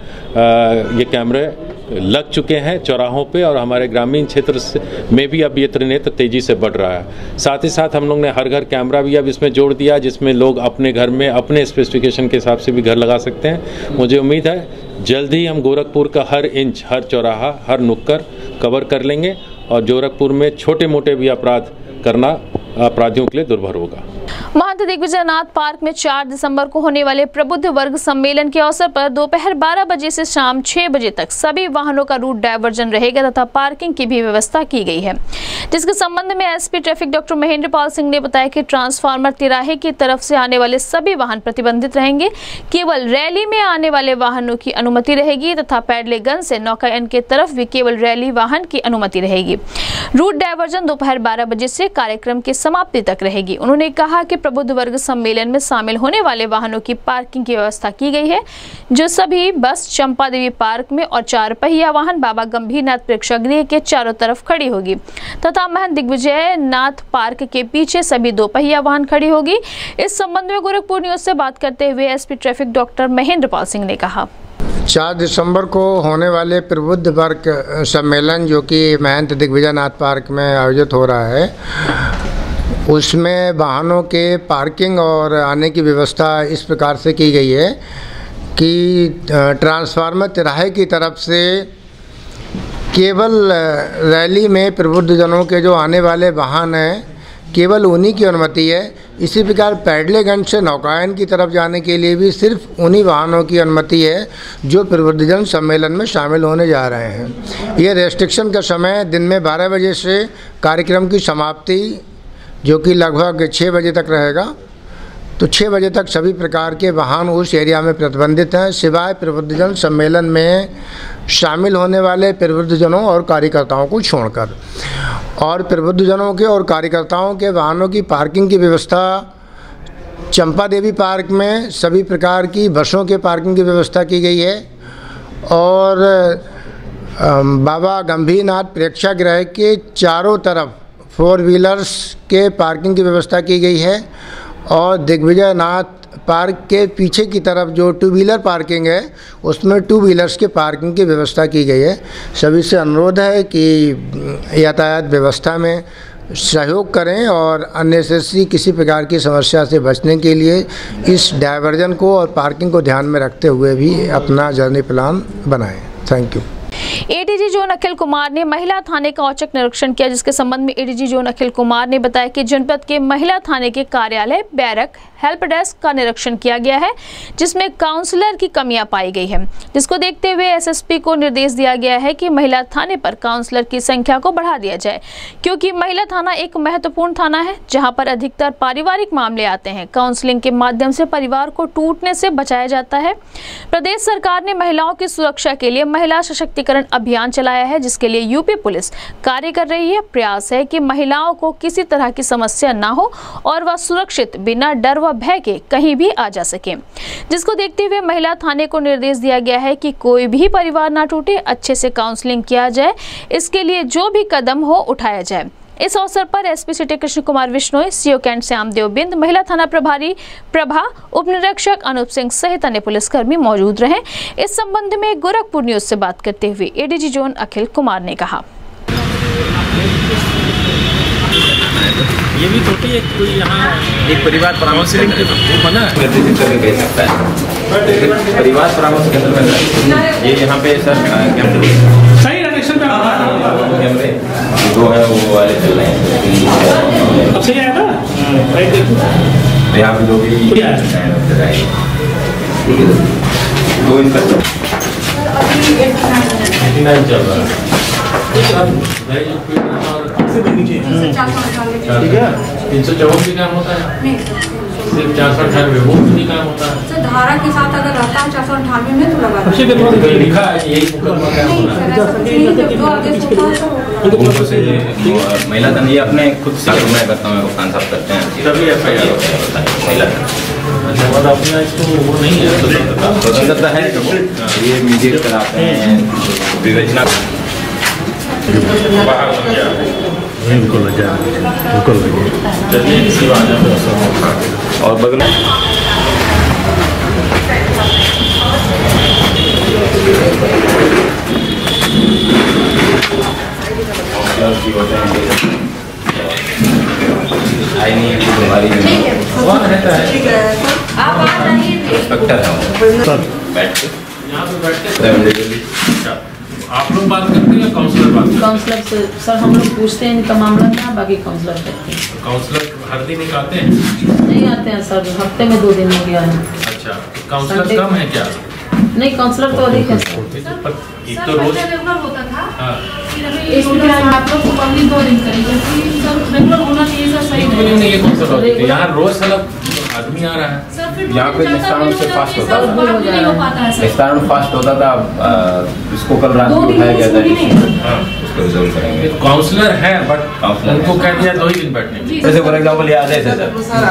आ, ये कैमरे लग चुके हैं चौराहों पे, और हमारे ग्रामीण क्षेत्र में भी अब ये त्रिनेत्र तेजी से बढ़ रहा है। साथ ही साथ हम लोग ने हर घर कैमरा भी अब इसमें जोड़ दिया, जिसमें लोग अपने घर में अपने स्पेसिफिकेशन के हिसाब से भी घर लगा सकते हैं। मुझे उम्मीद है जल्द ही हम गोरखपुर का हर इंच, हर चौराहा, हर नुक्कड़ कवर कर लेंगे, और गोरखपुर में छोटे मोटे भी अपराध करना अपराधियों के लिए दुर्भर होगा। महंत दिग्विजयनाथ पार्क में चार दिसंबर को होने वाले प्रबुद्ध वर्ग सम्मेलन के अवसर पर दोपहर बारह बजे से शाम छह बजे तक सभी वाहनों का रूट डायवर्जन रहेगा तथा पार्किंग की भी व्यवस्था की गई है, जिसके संबंध में SP traffic doctor Mahendra Pal Singh ने बताया कि ट्रांसफार्मर तिराहे की तरफ से आने वाले सभी वाहन प्रतिबंधित रहेंगे। केवल रैली में आने वाले वाहनों की अनुमति रहेगी तथा पैडलेगंज से नौकायन के तरफ भी केवल रैली वाहन की अनुमति रहेगी। रूट डायवर्जन दोपहर बारह बजे से कार्यक्रम की समाप्ति तक रहेगी। उन्होंने कहा कि प्रबुद्ध वर्ग सम्मेलन में शामिल होने वाले वाहनों की पार्किंग की व्यवस्था की गई है, जो सभी बस चंपा देवी पार्क में और चार पहिया वाहन बाबा गंभीरनाथ प्रेक्षागृह के चारों तरफ खड़ी होगी तथा महंत दिग्विजय नाथ पार्क के पीछे सभी दो पहिया वाहन खड़ी होगी। इस संबंध में गोरखपुर न्यूज से बात करते हुए SP traffic doctor Mahendra Pal Singh ने कहा, चार दिसंबर को होने वाले प्रबुद्ध वर्ग सम्मेलन जो कि महंत दिग्विजयनाथ पार्क में आयोजित हो रहा है, उसमें वाहनों के पार्किंग और आने की व्यवस्था इस प्रकार से की गई है कि ट्रांसफार्मर तिराहे की तरफ से केवल रैली में प्रबुद्ध जनों के जो आने वाले वाहन हैं केवल उन्हीं की अनुमति है। इसी प्रकार पैडलेगंज से नौकायन की तरफ जाने के लिए भी सिर्फ उन्हीं वाहनों की अनुमति है जो प्रबुद्धजन सम्मेलन में शामिल होने जा रहे हैं। ये रेस्ट्रिक्शन का समय दिन में बारह बजे से कार्यक्रम की समाप्ति जो कि लगभग छः बजे तक रहेगा, तो छः बजे तक सभी प्रकार के वाहन उस एरिया में प्रतिबंधित हैं, सिवाय प्रबुद्धजन सम्मेलन में शामिल होने वाले प्रबुद्धजनों और कार्यकर्ताओं को छोड़कर। और प्रबुद्धजनों के और कार्यकर्ताओं के वाहनों की पार्किंग की व्यवस्था चंपा देवी पार्क में सभी प्रकार की बसों के पार्किंग की व्यवस्था की गई है, और बाबा गंभीरनाथ प्रेक्षागृह के चारों तरफ फोर व्हीलर्स के पार्किंग की व्यवस्था की गई है, और दिग्विजयनाथ पार्क के पीछे की तरफ जो टू व्हीलर पार्किंग है उसमें टू व्हीलर्स के पार्किंग की व्यवस्था की गई है। सभी से अनुरोध है कि यातायात व्यवस्था में सहयोग करें और अननेसेसरी किसी प्रकार की समस्या से बचने के लिए इस डायवर्जन को और पार्किंग को ध्यान में रखते हुए भी अपना जर्नी प्लान बनाएं। Thank you. ADG zone Akhil Kumar ने महिला थाने का औचक निरीक्षण किया, जिसके संबंध में एडीजी जोन अखिल कुमार ने बताया कि जनपद के महिला थाने के कार्यालय, बैरक, हेल्प डेस्क का निरीक्षण किया गया है, जिसमें काउंसलर की कमियां पाई गई है, जिसको देखते हुए एसएसपी को निर्देश दिया गया है कि महिला थाने पर काउंसलर की संख्या को बढ़ा दिया जाए, क्योंकि महिला थाना एक महत्वपूर्ण थाना है जहां पर अधिकतर पारिवारिक मामले आते हैं। काउंसलिंग के माध्यम से परिवार को टूटने से बचाया जाता है। प्रदेश सरकार ने महिलाओं की सुरक्षा के लिए महिला सशक्तिकरण अभियान चलाया है, जिसके लिए यूपी पुलिस कार्य कर रही है। प्रयास है कि महिलाओं को किसी तरह की समस्या ना हो और वह सुरक्षित बिना डर व भय के कहीं भी आ जा सके, जिसको देखते हुए महिला थाने को निर्देश दिया गया है कि कोई भी परिवार ना टूटे, अच्छे से काउंसलिंग किया जाए, इसके लिए जो भी कदम हो उठाया जाए। इस अवसर पर SP city Krishna Kumar Vishnoi, CO cantt Shyamdev Bind, महिला थाना प्रभारी प्रभा, उप निरीक्षक अनूप सिंह सहित अन्य पुलिसकर्मी मौजूद रहे। इस संबंध में गोरखपुर न्यूज से बात करते हुए एडीजी जोन अखिल कुमार ने कहा, ये भी छोटी एक कोई यहाँ एक परिवार परामर्श केंद्र बना कह सकता है, परिवार परामर्श केंद्र में ये यहाँ पे सर सही कनेक्शन कैमरे दो है वो वाले चल रहे हैं, अब सही आएगा यहाँ पे जो भी दो इनका चल रहा है। ठीक है, तीन सौ चौवन भी काम होता है, सिर्फ चार सौ अठानवे वो भी काम होता है। सर धारा के साथ अगर रहता है चार सौ अठानवे में तो लगा लिखा है यही मुकदमा क्या होना है। महिला थाना ये अपने खुद से मैं करता हूँ, भुगतान साहब करते हैं, तभी एफ आई आर होता है महिला थाना। अपना इसको वो नहीं है, स्वतंत्रता है, ये मीडिएट कराते हैं, विवेचना बिल्कुल बिल्कुल और बगल आई नहीं तुम्हारी रहता है, इंस्पेक्टर है बैठ के यहाँ पे बैठ के आप लोग बात करते हैं या काउंसलर बात करते हैं? काउंसलर से सर हम लोग पूछते हैं इनका मामला क्या, बाकी काउंसलर करते हैं। काउंसलर हर दिन नहीं आते हैं? नहीं आते हैं सर, हफ्ते में दो दिन हो गया है। अच्छा, काउंसलर कम है क्या? नहीं, काउंसलर तो अधिक है सर। एक तो रोज होता था, इसलिए आप लोग को पब्लिक दो दिन करेंगे, रेगुलर होना चाहिए सर, सही नहीं है। यहाँ रोज साला आदमी आ रहा है, यहाँ पे निस्तारण से फास्ट होता था, निस्तारण फास्ट होता था, इसको कल रात में उठाया गया था, उसको रिजोल्व करेंगे। काउंसलर है बट काउंसलर उनको कह दिया दो ही दिन बैठने। जैसे फॉर एग्जाम्पल ये आदेश है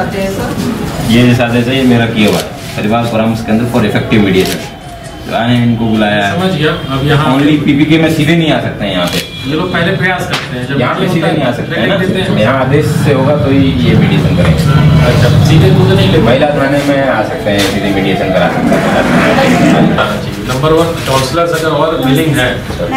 सर, ये जैसा आदेश है ये मेरा किया हुआ है, परिवार परामर्श केंद्र फॉर इफेक्टिव मीडिएशन, आने इनको बुलाया है। समझ गया। अब यहाँ ओनली पीपीके में सीधे नहीं आ सकते हैं, यहाँ पे ये लोग पहले प्रयास करते हैं, जब यहाँ पे सीधे नहीं आ सकते हैं, यहाँ आदेश से होगा तो ही ये मीडिएशन करेंगे। अच्छा, सीधे दूध नहीं ले, महिला थाने में आ सकते हैं, सीधे मीडिएशन करा सकते हैं। नंबर वन काउंसलर अगर और विलिंग है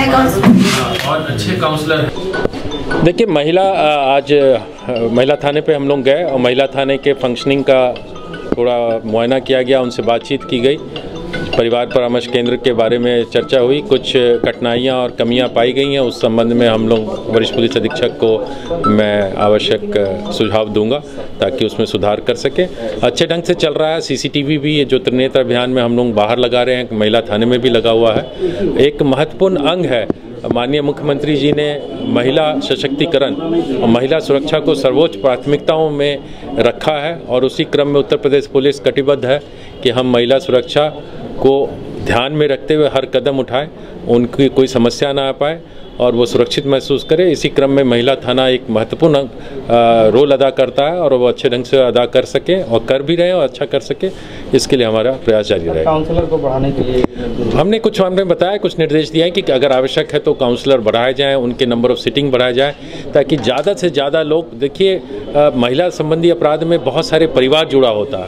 और अच्छे काउंसलर है। देखिए, महिला आज महिला थाने पे हम लोग गए और महिला थाने के फंक्शनिंग का थोड़ा मुआयना किया गया, उनसे बातचीत की गई, परिवार परामर्श केंद्र के बारे में चर्चा हुई, कुछ कठिनाइयाँ और कमियाँ पाई गई हैं, उस संबंध में हम लोग वरिष्ठ पुलिस अधीक्षक को मैं आवश्यक सुझाव दूंगा ताकि उसमें सुधार कर सके। अच्छे ढंग से चल रहा है, सीसीटीवी भी ये जो त्रिनेत्र अभियान में हम लोग बाहर लगा रहे हैं, महिला थाने में भी लगा हुआ है। एक महत्वपूर्ण अंग है, माननीय मुख्यमंत्री जी ने महिला सशक्तिकरण और महिला सुरक्षा को सर्वोच्च प्राथमिकताओं में रखा है और उसी क्रम में उत्तर प्रदेश पुलिस कटिबद्ध है कि हम महिला सुरक्षा को ध्यान में रखते हुए हर कदम उठाएं, उनकी कोई समस्या ना आ पाए और वो सुरक्षित महसूस करें। इसी क्रम में महिला थाना एक महत्वपूर्ण रोल अदा करता है और वो अच्छे ढंग से अदा कर सके और कर भी रहे और अच्छा कर सके, इसके लिए हमारा प्रयास जारी रहेगा। काउंसलर को बढ़ाने के लिए हमने कुछ हमने बताया, कुछ निर्देश दिए हैं कि अगर आवश्यक है तो काउंसलर बढ़ाए जाएँ, उनके नंबर ऑफ सिटिंग बढ़ाए जाए ताकि ज़्यादा से ज़्यादा लोग, देखिए महिला संबंधी अपराध में बहुत सारे परिवार जुड़ा होता है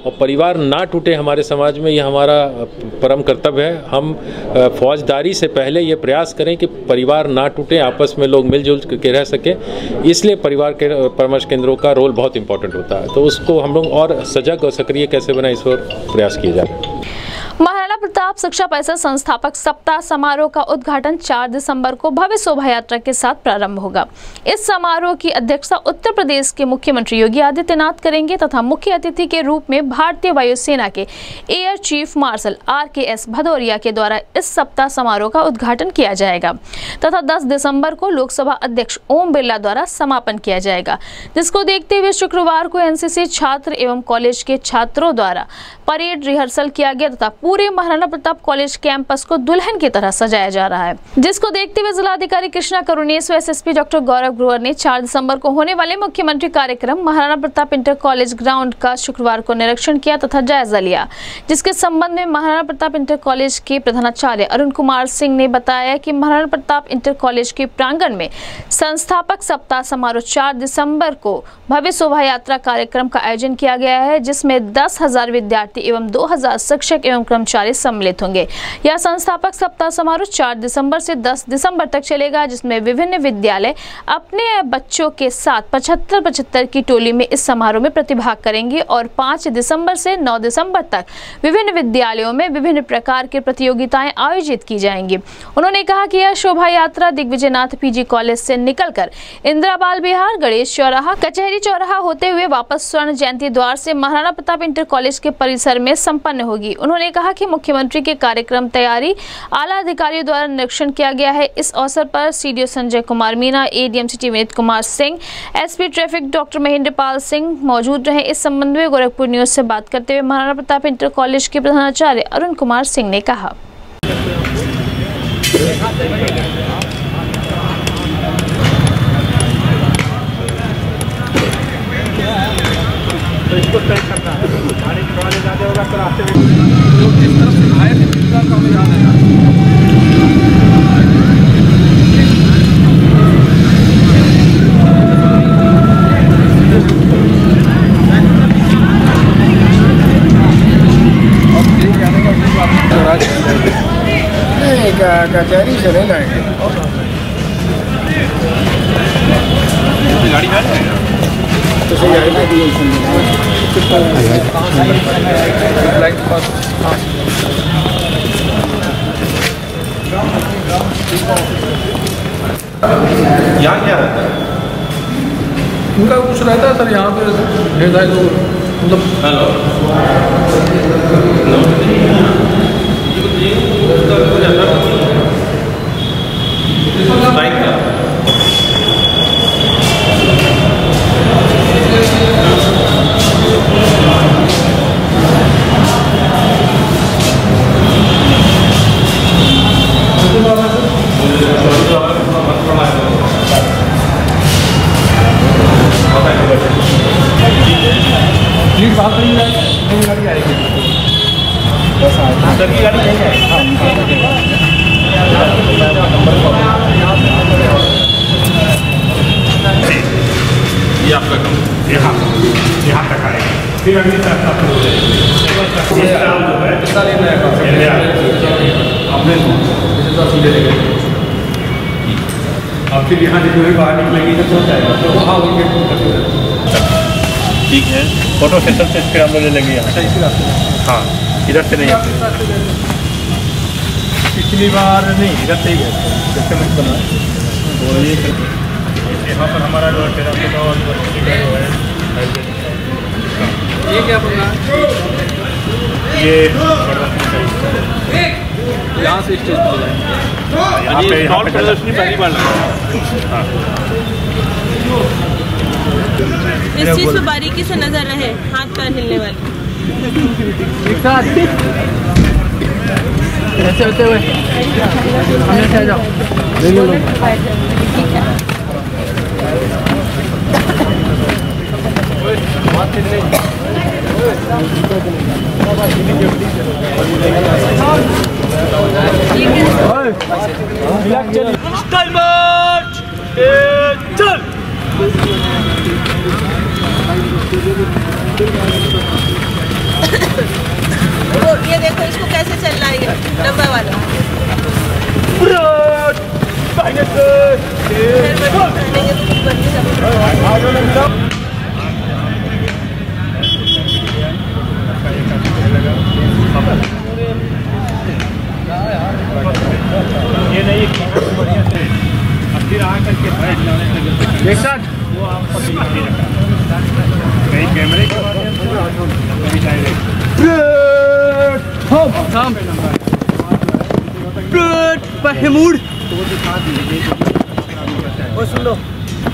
और परिवार ना टूटे हमारे समाज में, ये हमारा परम कर्तव्य है। हम फौजदारी से पहले ये प्रयास करें कि परिवार ना टूटे, आपस में लोग मिलजुल के रह सकें, इसलिए परिवार के परामर्श केंद्रों का रोल बहुत इंपॉर्टेंट होता है। तो उसको हम लोग और सजग और सक्रिय कैसे बनाए, इस पर प्रयास किए जा रहे हैं। महाराणा प्रताप शिक्षा परिषद संस्थापक सप्ताह समारोह का उद्घाटन चार दिसंबर को भव्य शोभा यात्रा के साथ प्रारंभ होगा। इस समारोह की अध्यक्षता उत्तर प्रदेश के मुख्यमंत्री योगी आदित्यनाथ करेंगे तथा मुख्य अतिथि के रूप में भारतीय वायुसेना के air chief marshal R K S Bhadauria के द्वारा इस सप्ताह समारोह का उद्घाटन किया जाएगा तथा दस दिसंबर को लोकसभा अध्यक्ष ओम बिरला द्वारा समापन किया जाएगा, जिसको देखते हुए शुक्रवार को एनसीसी छात्र एवं कॉलेज के छात्रों द्वारा परेड रिहर्सल किया गया तथा पूरे महाराणा प्रताप कॉलेज कैंपस को दुल्हन की तरह सजाया जा रहा है, जिसको देखते हुए जिलाधिकारी कृष्णा करुणेश व एसएसपी डॉक्टर गौरव ग्रोवर ने चार दिसंबर को होने वाले मुख्यमंत्री कार्यक्रम Maharana Pratap inter college ground का शुक्रवार को निरीक्षण किया तथा जायजा लिया, जिसके संबंध में महाराणा प्रताप इंटर कॉलेज के प्रधानाचार्य अरुण कुमार सिंह ने बताया कि महाराणा प्रताप इंटर कॉलेज के प्रांगण में संस्थापक सप्ताह समारोह चार दिसंबर को भव्य शोभा यात्रा कार्यक्रम का आयोजन किया गया है, जिसमें दस हजार विद्यार्थी एवं दो हजार शिक्षक एवं कर्मचारी सम्मिलित होंगे। यह संस्थापक सप्ताह समारोह चार दिसंबर से दस दिसंबर तक चलेगा, जिसमें विभिन्न विद्यालय अपने बच्चों के साथ पचहत्तर पचहत्तर की टोली में इस समारोह में प्रतिभाग करेंगे और पाँच दिसंबर से नौ दिसंबर तक विभिन्न विद्यालयों में विभिन्न प्रकार की प्रतियोगिताएं आयोजित की जाएंगी। उन्होंने कहा कि यह शोभा यात्रा दिग्विजयनाथ पीजी कॉलेज से निकलकर इंदिरा बाल विहार, गणेश चौराहा, कचहरी चौराहा होते हुए वापस स्वर्ण जयंती द्वार से महाराणा प्रताप इंटर कॉलेज के परिसर में संपन्न होगी। उन्होंने कहा कि मुख्यमंत्री के कार्यक्रम तैयारी आला अधिकारियों द्वारा निरीक्षण किया गया है। इस अवसर पर CDO Sanjay Kumar Meena, ADM city Vineet Kumar Singh, SP traffic doctor Mahendra Pal Singh मौजूद रहे। इस संबंध में गोरखपुर न्यूज से बात करते हुए महाराणा प्रताप इंटर कॉलेज के प्रधानाचार्य अरुण कुमार सिंह ने कहा, तो इसको तय करना है, पानी थोड़ा ज़्यादा होगा तो रास्ते में लोग जिस तरफ से आए थे पिछला का हमें याद है। नहीं कचहरी से नहीं लाएंगे, गाड़ी है तो सही आएगा कि यहाँ क्या रहता है? उनका कुछ रहता है सर, यहाँ पे ढेर सारे लोग मतलब हेलो बाइक का प्लीज बात नहीं है, गाड़ी आएगी बस सर की गाड़ी नहीं है। ये आपका काम यहाँ यहाँ तक आएगा, फिर अगली तरफ अब फिर यहाँ जो है बाहर निकलेगी तो पहुँच जाएगा, तो वहाँ ठीक है। फोटो सेशन से फिर हम लोग ले लेंगे यहाँ। इसी रास्ते हाँ, इधर से नहीं पिछली बार नहीं, इधर से ही है जैसे मैं बना तो ये यहाँ पर हमारा जो तेरा ये क्या बनना ये यहाँ से स्टेज पर जाएंगे, ये स्टॉल प्रदर्शनी पहली बार लगा। इस चीज पर बारीकी से नजर रहे, हाथ पैर हिलने वाली ऐसे होते हुए हमें से आ जाओ, ठीक है। चल ये देखो इसको कैसे चल रहा है ये डब्बा वाला। ये नहीं बढ़िया से अब फिर आकर के बैठ जाने एक साथ वो आपको कई कैमरे के महमूद वो सुन लो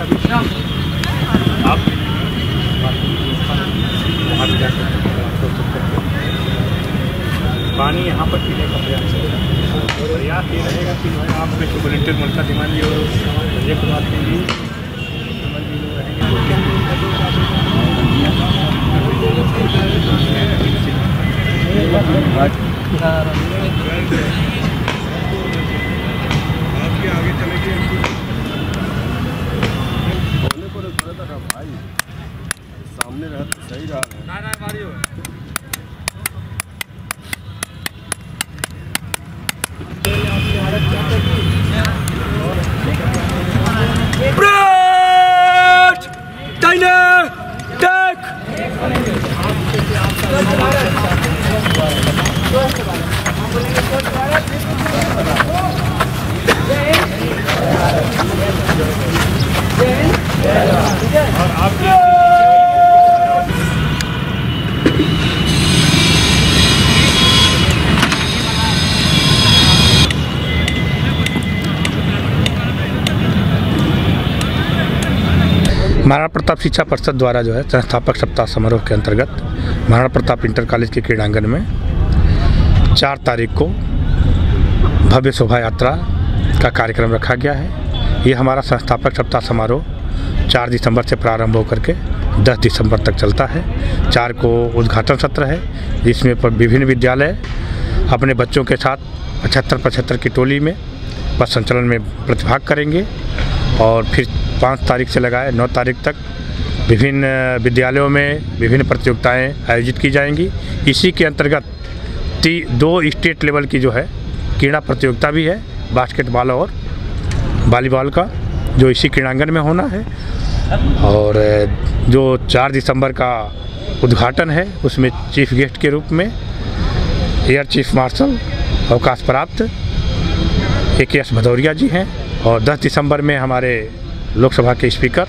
आप पानी यहाँ पर पीने का प्रयास प्रयास ये रहेगा कि जो है आप में वॉलंटियर मलका दिमागी और ये बात के लिए आपके आगे चले गए भाई सामने रह सही रहा है ना ना हमारी हो महाराणा प्रताप शिक्षा परिषद द्वारा जो है संस्थापक सप्ताह समारोह के अंतर्गत महाराणा प्रताप इंटर कॉलेज के क्रीड़ांगन में चार तारीख को भव्य शोभा यात्रा का कार्यक्रम रखा गया है। ये हमारा संस्थापक सप्ताह समारोह चार दिसंबर से प्रारंभ होकर के दस दिसंबर तक चलता है। चार को उद्घाटन सत्र है जिसमें पर विभिन्न विद्यालय अपने बच्चों के साथ पचहत्तर पचहत्तर की टोली में पथ संचलन में प्रतिभाग करेंगे और फिर पाँच तारीख से लगाए नौ तारीख तक विभिन्न विद्यालयों में विभिन्न प्रतियोगिताएं आयोजित की जाएंगी। इसी के अंतर्गत ती दो स्टेट लेवल की जो है क्रीड़ा प्रतियोगिता भी है, बास्केटबॉल और वॉलीबॉल का, जो इसी क्रीड़ांगन में होना है। और जो चार दिसंबर का उद्घाटन है उसमें चीफ गेस्ट के रूप में एयर चीफ मार्शल अवकाश प्राप्त ए के एस भदौरिया जी हैं और दस दिसंबर में हमारे लोकसभा के स्पीकर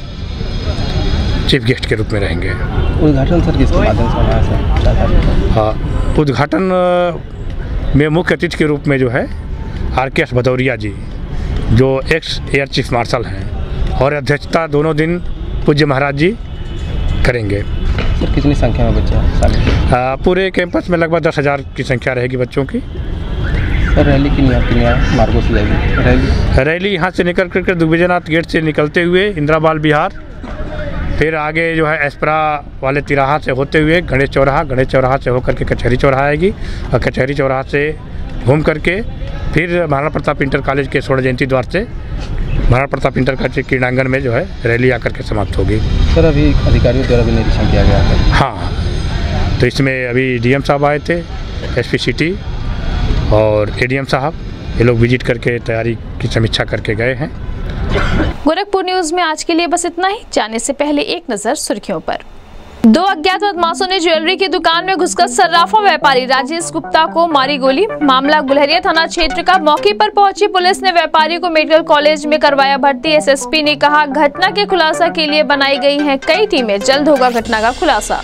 चीफ गेस्ट के रूप में रहेंगे। उद्घाटन सर किसके माध्यम से होना है सर? हाँ, उद्घाटन में मुख्य अतिथि के रूप में जो है आर के एस भदौरिया जी जो एक्स एयर चीफ मार्शल हैं और अध्यक्षता दोनों दिन पूज्य महाराज जी करेंगे। सर कितनी संख्या में बच्चे हैं? पूरे कैंपस में लगभग दस हज़ार की संख्या रहेगी बच्चों की। सर रैली किन किन मार्गों से जाएगी? रैली रैली यहाँ से निकल करके दुर्गानाथ गेट से निकलते हुए इंदिरा बाल विहार, फिर आगे जो है एस्परा वाले तिराहा से होते हुए गणेश चौराहा, गणेश चौराहा से होकर के कचहरी चौराहा आएगी और कचहरी चौराहा से घूम करके फिर महाराणा प्रताप इंटर कॉलेज के स्वर्ण जयंती द्वार से महाराणा प्रताप इंटर कॉलेज क्रीड़ांगन में जो है रैली आकर के समाप्त होगी। सर अभी अधिकारियों द्वारा भी निरीक्षण किया गया है? हाँ, तो इसमें अभी डी एम साहब आए थे, एस पी सिटी और ए डी एम साहब, ये लोग विजिट करके तैयारी की समीक्षा करके गए हैं। गोरखपुर न्यूज में आज के लिए बस इतना ही। जाने से पहले एक नजर सुर्खियों पर। दो अज्ञात बदमाशों ने ज्वेलरी की दुकान में घुसकर सर्राफा व्यापारी राजेश गुप्ता को मारी गोली। मामला गुलरिया थाना क्षेत्र का। मौके पर पहुंची पुलिस ने व्यापारी को मेडिकल कॉलेज में करवाया भर्ती। एस एस पी ने कहा घटना के खुलासा के लिए बनाई गई हैं कई टीमें, जल्द होगा घटना का खुलासा।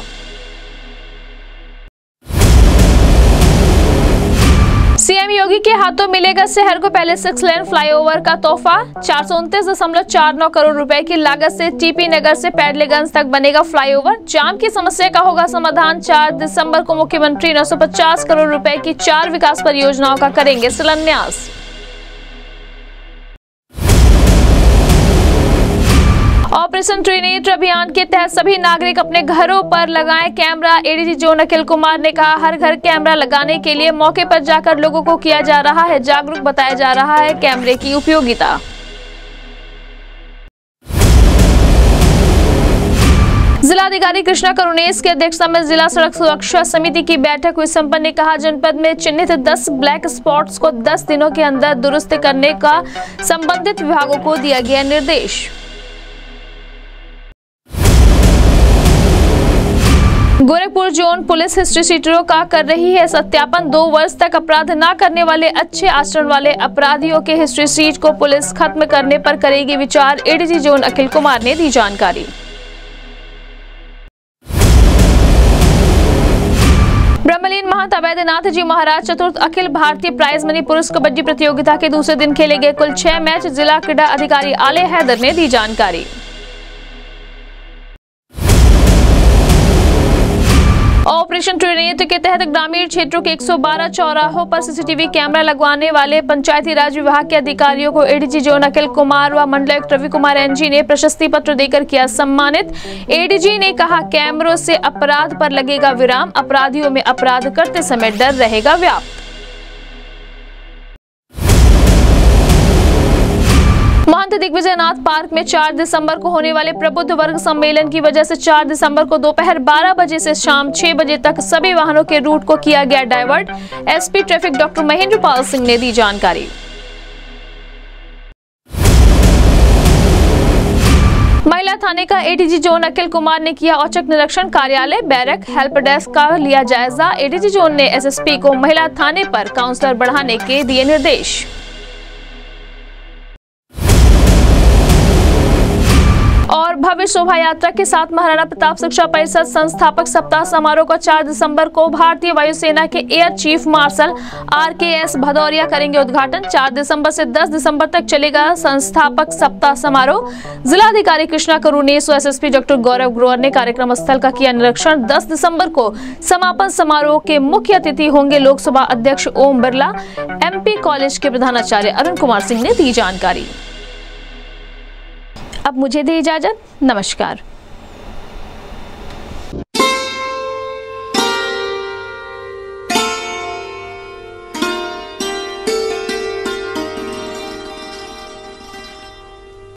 सीएम योगी के हाथों मिलेगा शहर को पहले सिक्स लेन फ्लाईओवर का तोहफा। चार सौ उनतीस दशमलव चार नौ करोड़ रुपए की लागत से टीपी नगर से पैडलेगंज तक बनेगा फ्लाईओवर। जाम की समस्या का होगा समाधान। चार दिसंबर को मुख्यमंत्री नौ सौ पचास करोड़ रुपए की चार विकास परियोजनाओं का करेंगे शिलान्यास। ऑपरेशन ट्रिनेट अभियान के तहत सभी नागरिक अपने घरों पर लगाएं camera. ADG zone Akhil Kumar ने कहा हर घर कैमरा लगाने के लिए मौके पर जाकर लोगों को किया जा रहा है जागरूक, बताया जा रहा है कैमरे की उपयोगिता। जिलाधिकारी कृष्णा करुणेश की अध्यक्षता में जिला सड़क सुरक्षा समिति की बैठक हुई। संपन्न ने कहा, जनपद में चिन्हित दस ब्लैक स्पॉट्स को दस दिनों के अंदर दुरुस्त करने का संबंधित विभागों को दिया गया निर्देश। गोरखपुर जोन पुलिस हिस्ट्री शीटरों का कर रही है सत्यापन। दो वर्ष तक अपराध न करने वाले अच्छे आचरण वाले अपराधियों के हिस्ट्री शीट को पुलिस खत्म करने पर करेगी विचार। एडीजी जोन अखिल कुमार ने दी जानकारी। ब्रह्मलीन महंत अवैधनाथ जी महाराज चतुर्थ अखिल भारतीय प्राइज मनी पुरुष कबड्डी प्रतियोगिता के दूसरे दिन खेले गए कुल छह मैच। जिला क्रीड़ा अधिकारी आले हैदर ने दी जानकारी। ऑपरेशन त्रिनेत्र के तहत ग्रामीण क्षेत्रों के एक सौ बारह चौराहों पर सीसीटीवी कैमरा लगवाने वाले पंचायती राज विभाग के अधिकारियों को एडीजी जोन अखिल कुमार व मंडलायुक्त रवि कुमार एनजी ने प्रशस्ति पत्र देकर किया सम्मानित। एडीजी ने कहा, कैमरों से अपराध पर लगेगा विराम, अपराधियों में अपराध करते समय डर रहेगा व्याप्त। महंत दिग्विजयनाथ पार्क में चार दिसंबर को होने वाले प्रबुद्ध वर्ग सम्मेलन की वजह से चार दिसंबर को दोपहर बारह बजे से शाम छह बजे तक सभी वाहनों के रूट को किया गया divert. SP traffic doctor Mahendra Pal Singh ने दी जानकारी। महिला थाने का एडीजी जोन अखिल कुमार ने किया औचक निरीक्षण। कार्यालय, बैरक, हेल्प डेस्क का लिया जायजा। एडीजी जोन ने एसएसपी को महिला थाने पर काउंसलर बढ़ाने के दिए निर्देश। और भव्य शोभा यात्रा के साथ महाराणा प्रताप शिक्षा परिषद संस्थापक सप्ताह समारोह का चार दिसंबर को भारतीय वायुसेना के air chief marshal R K S Bhadauria करेंगे उद्घाटन। चार दिसंबर से दस दिसंबर तक चलेगा संस्थापक सप्ताह समारोह। जिलाधिकारी कृष्णा करुणेश व एसएसपी डॉक्टर गौरव ग्रोवर ने कार्यक्रम स्थल का किया निरीक्षण। दस दिसंबर को समापन समारोह के मुख्य अतिथि होंगे लोकसभा अध्यक्ष ओम बिरला। एमपी कॉलेज के प्रधानाचार्य अरुण कुमार सिंह ने दी जानकारी। अब मुझे दे इजाजत, नमस्कार।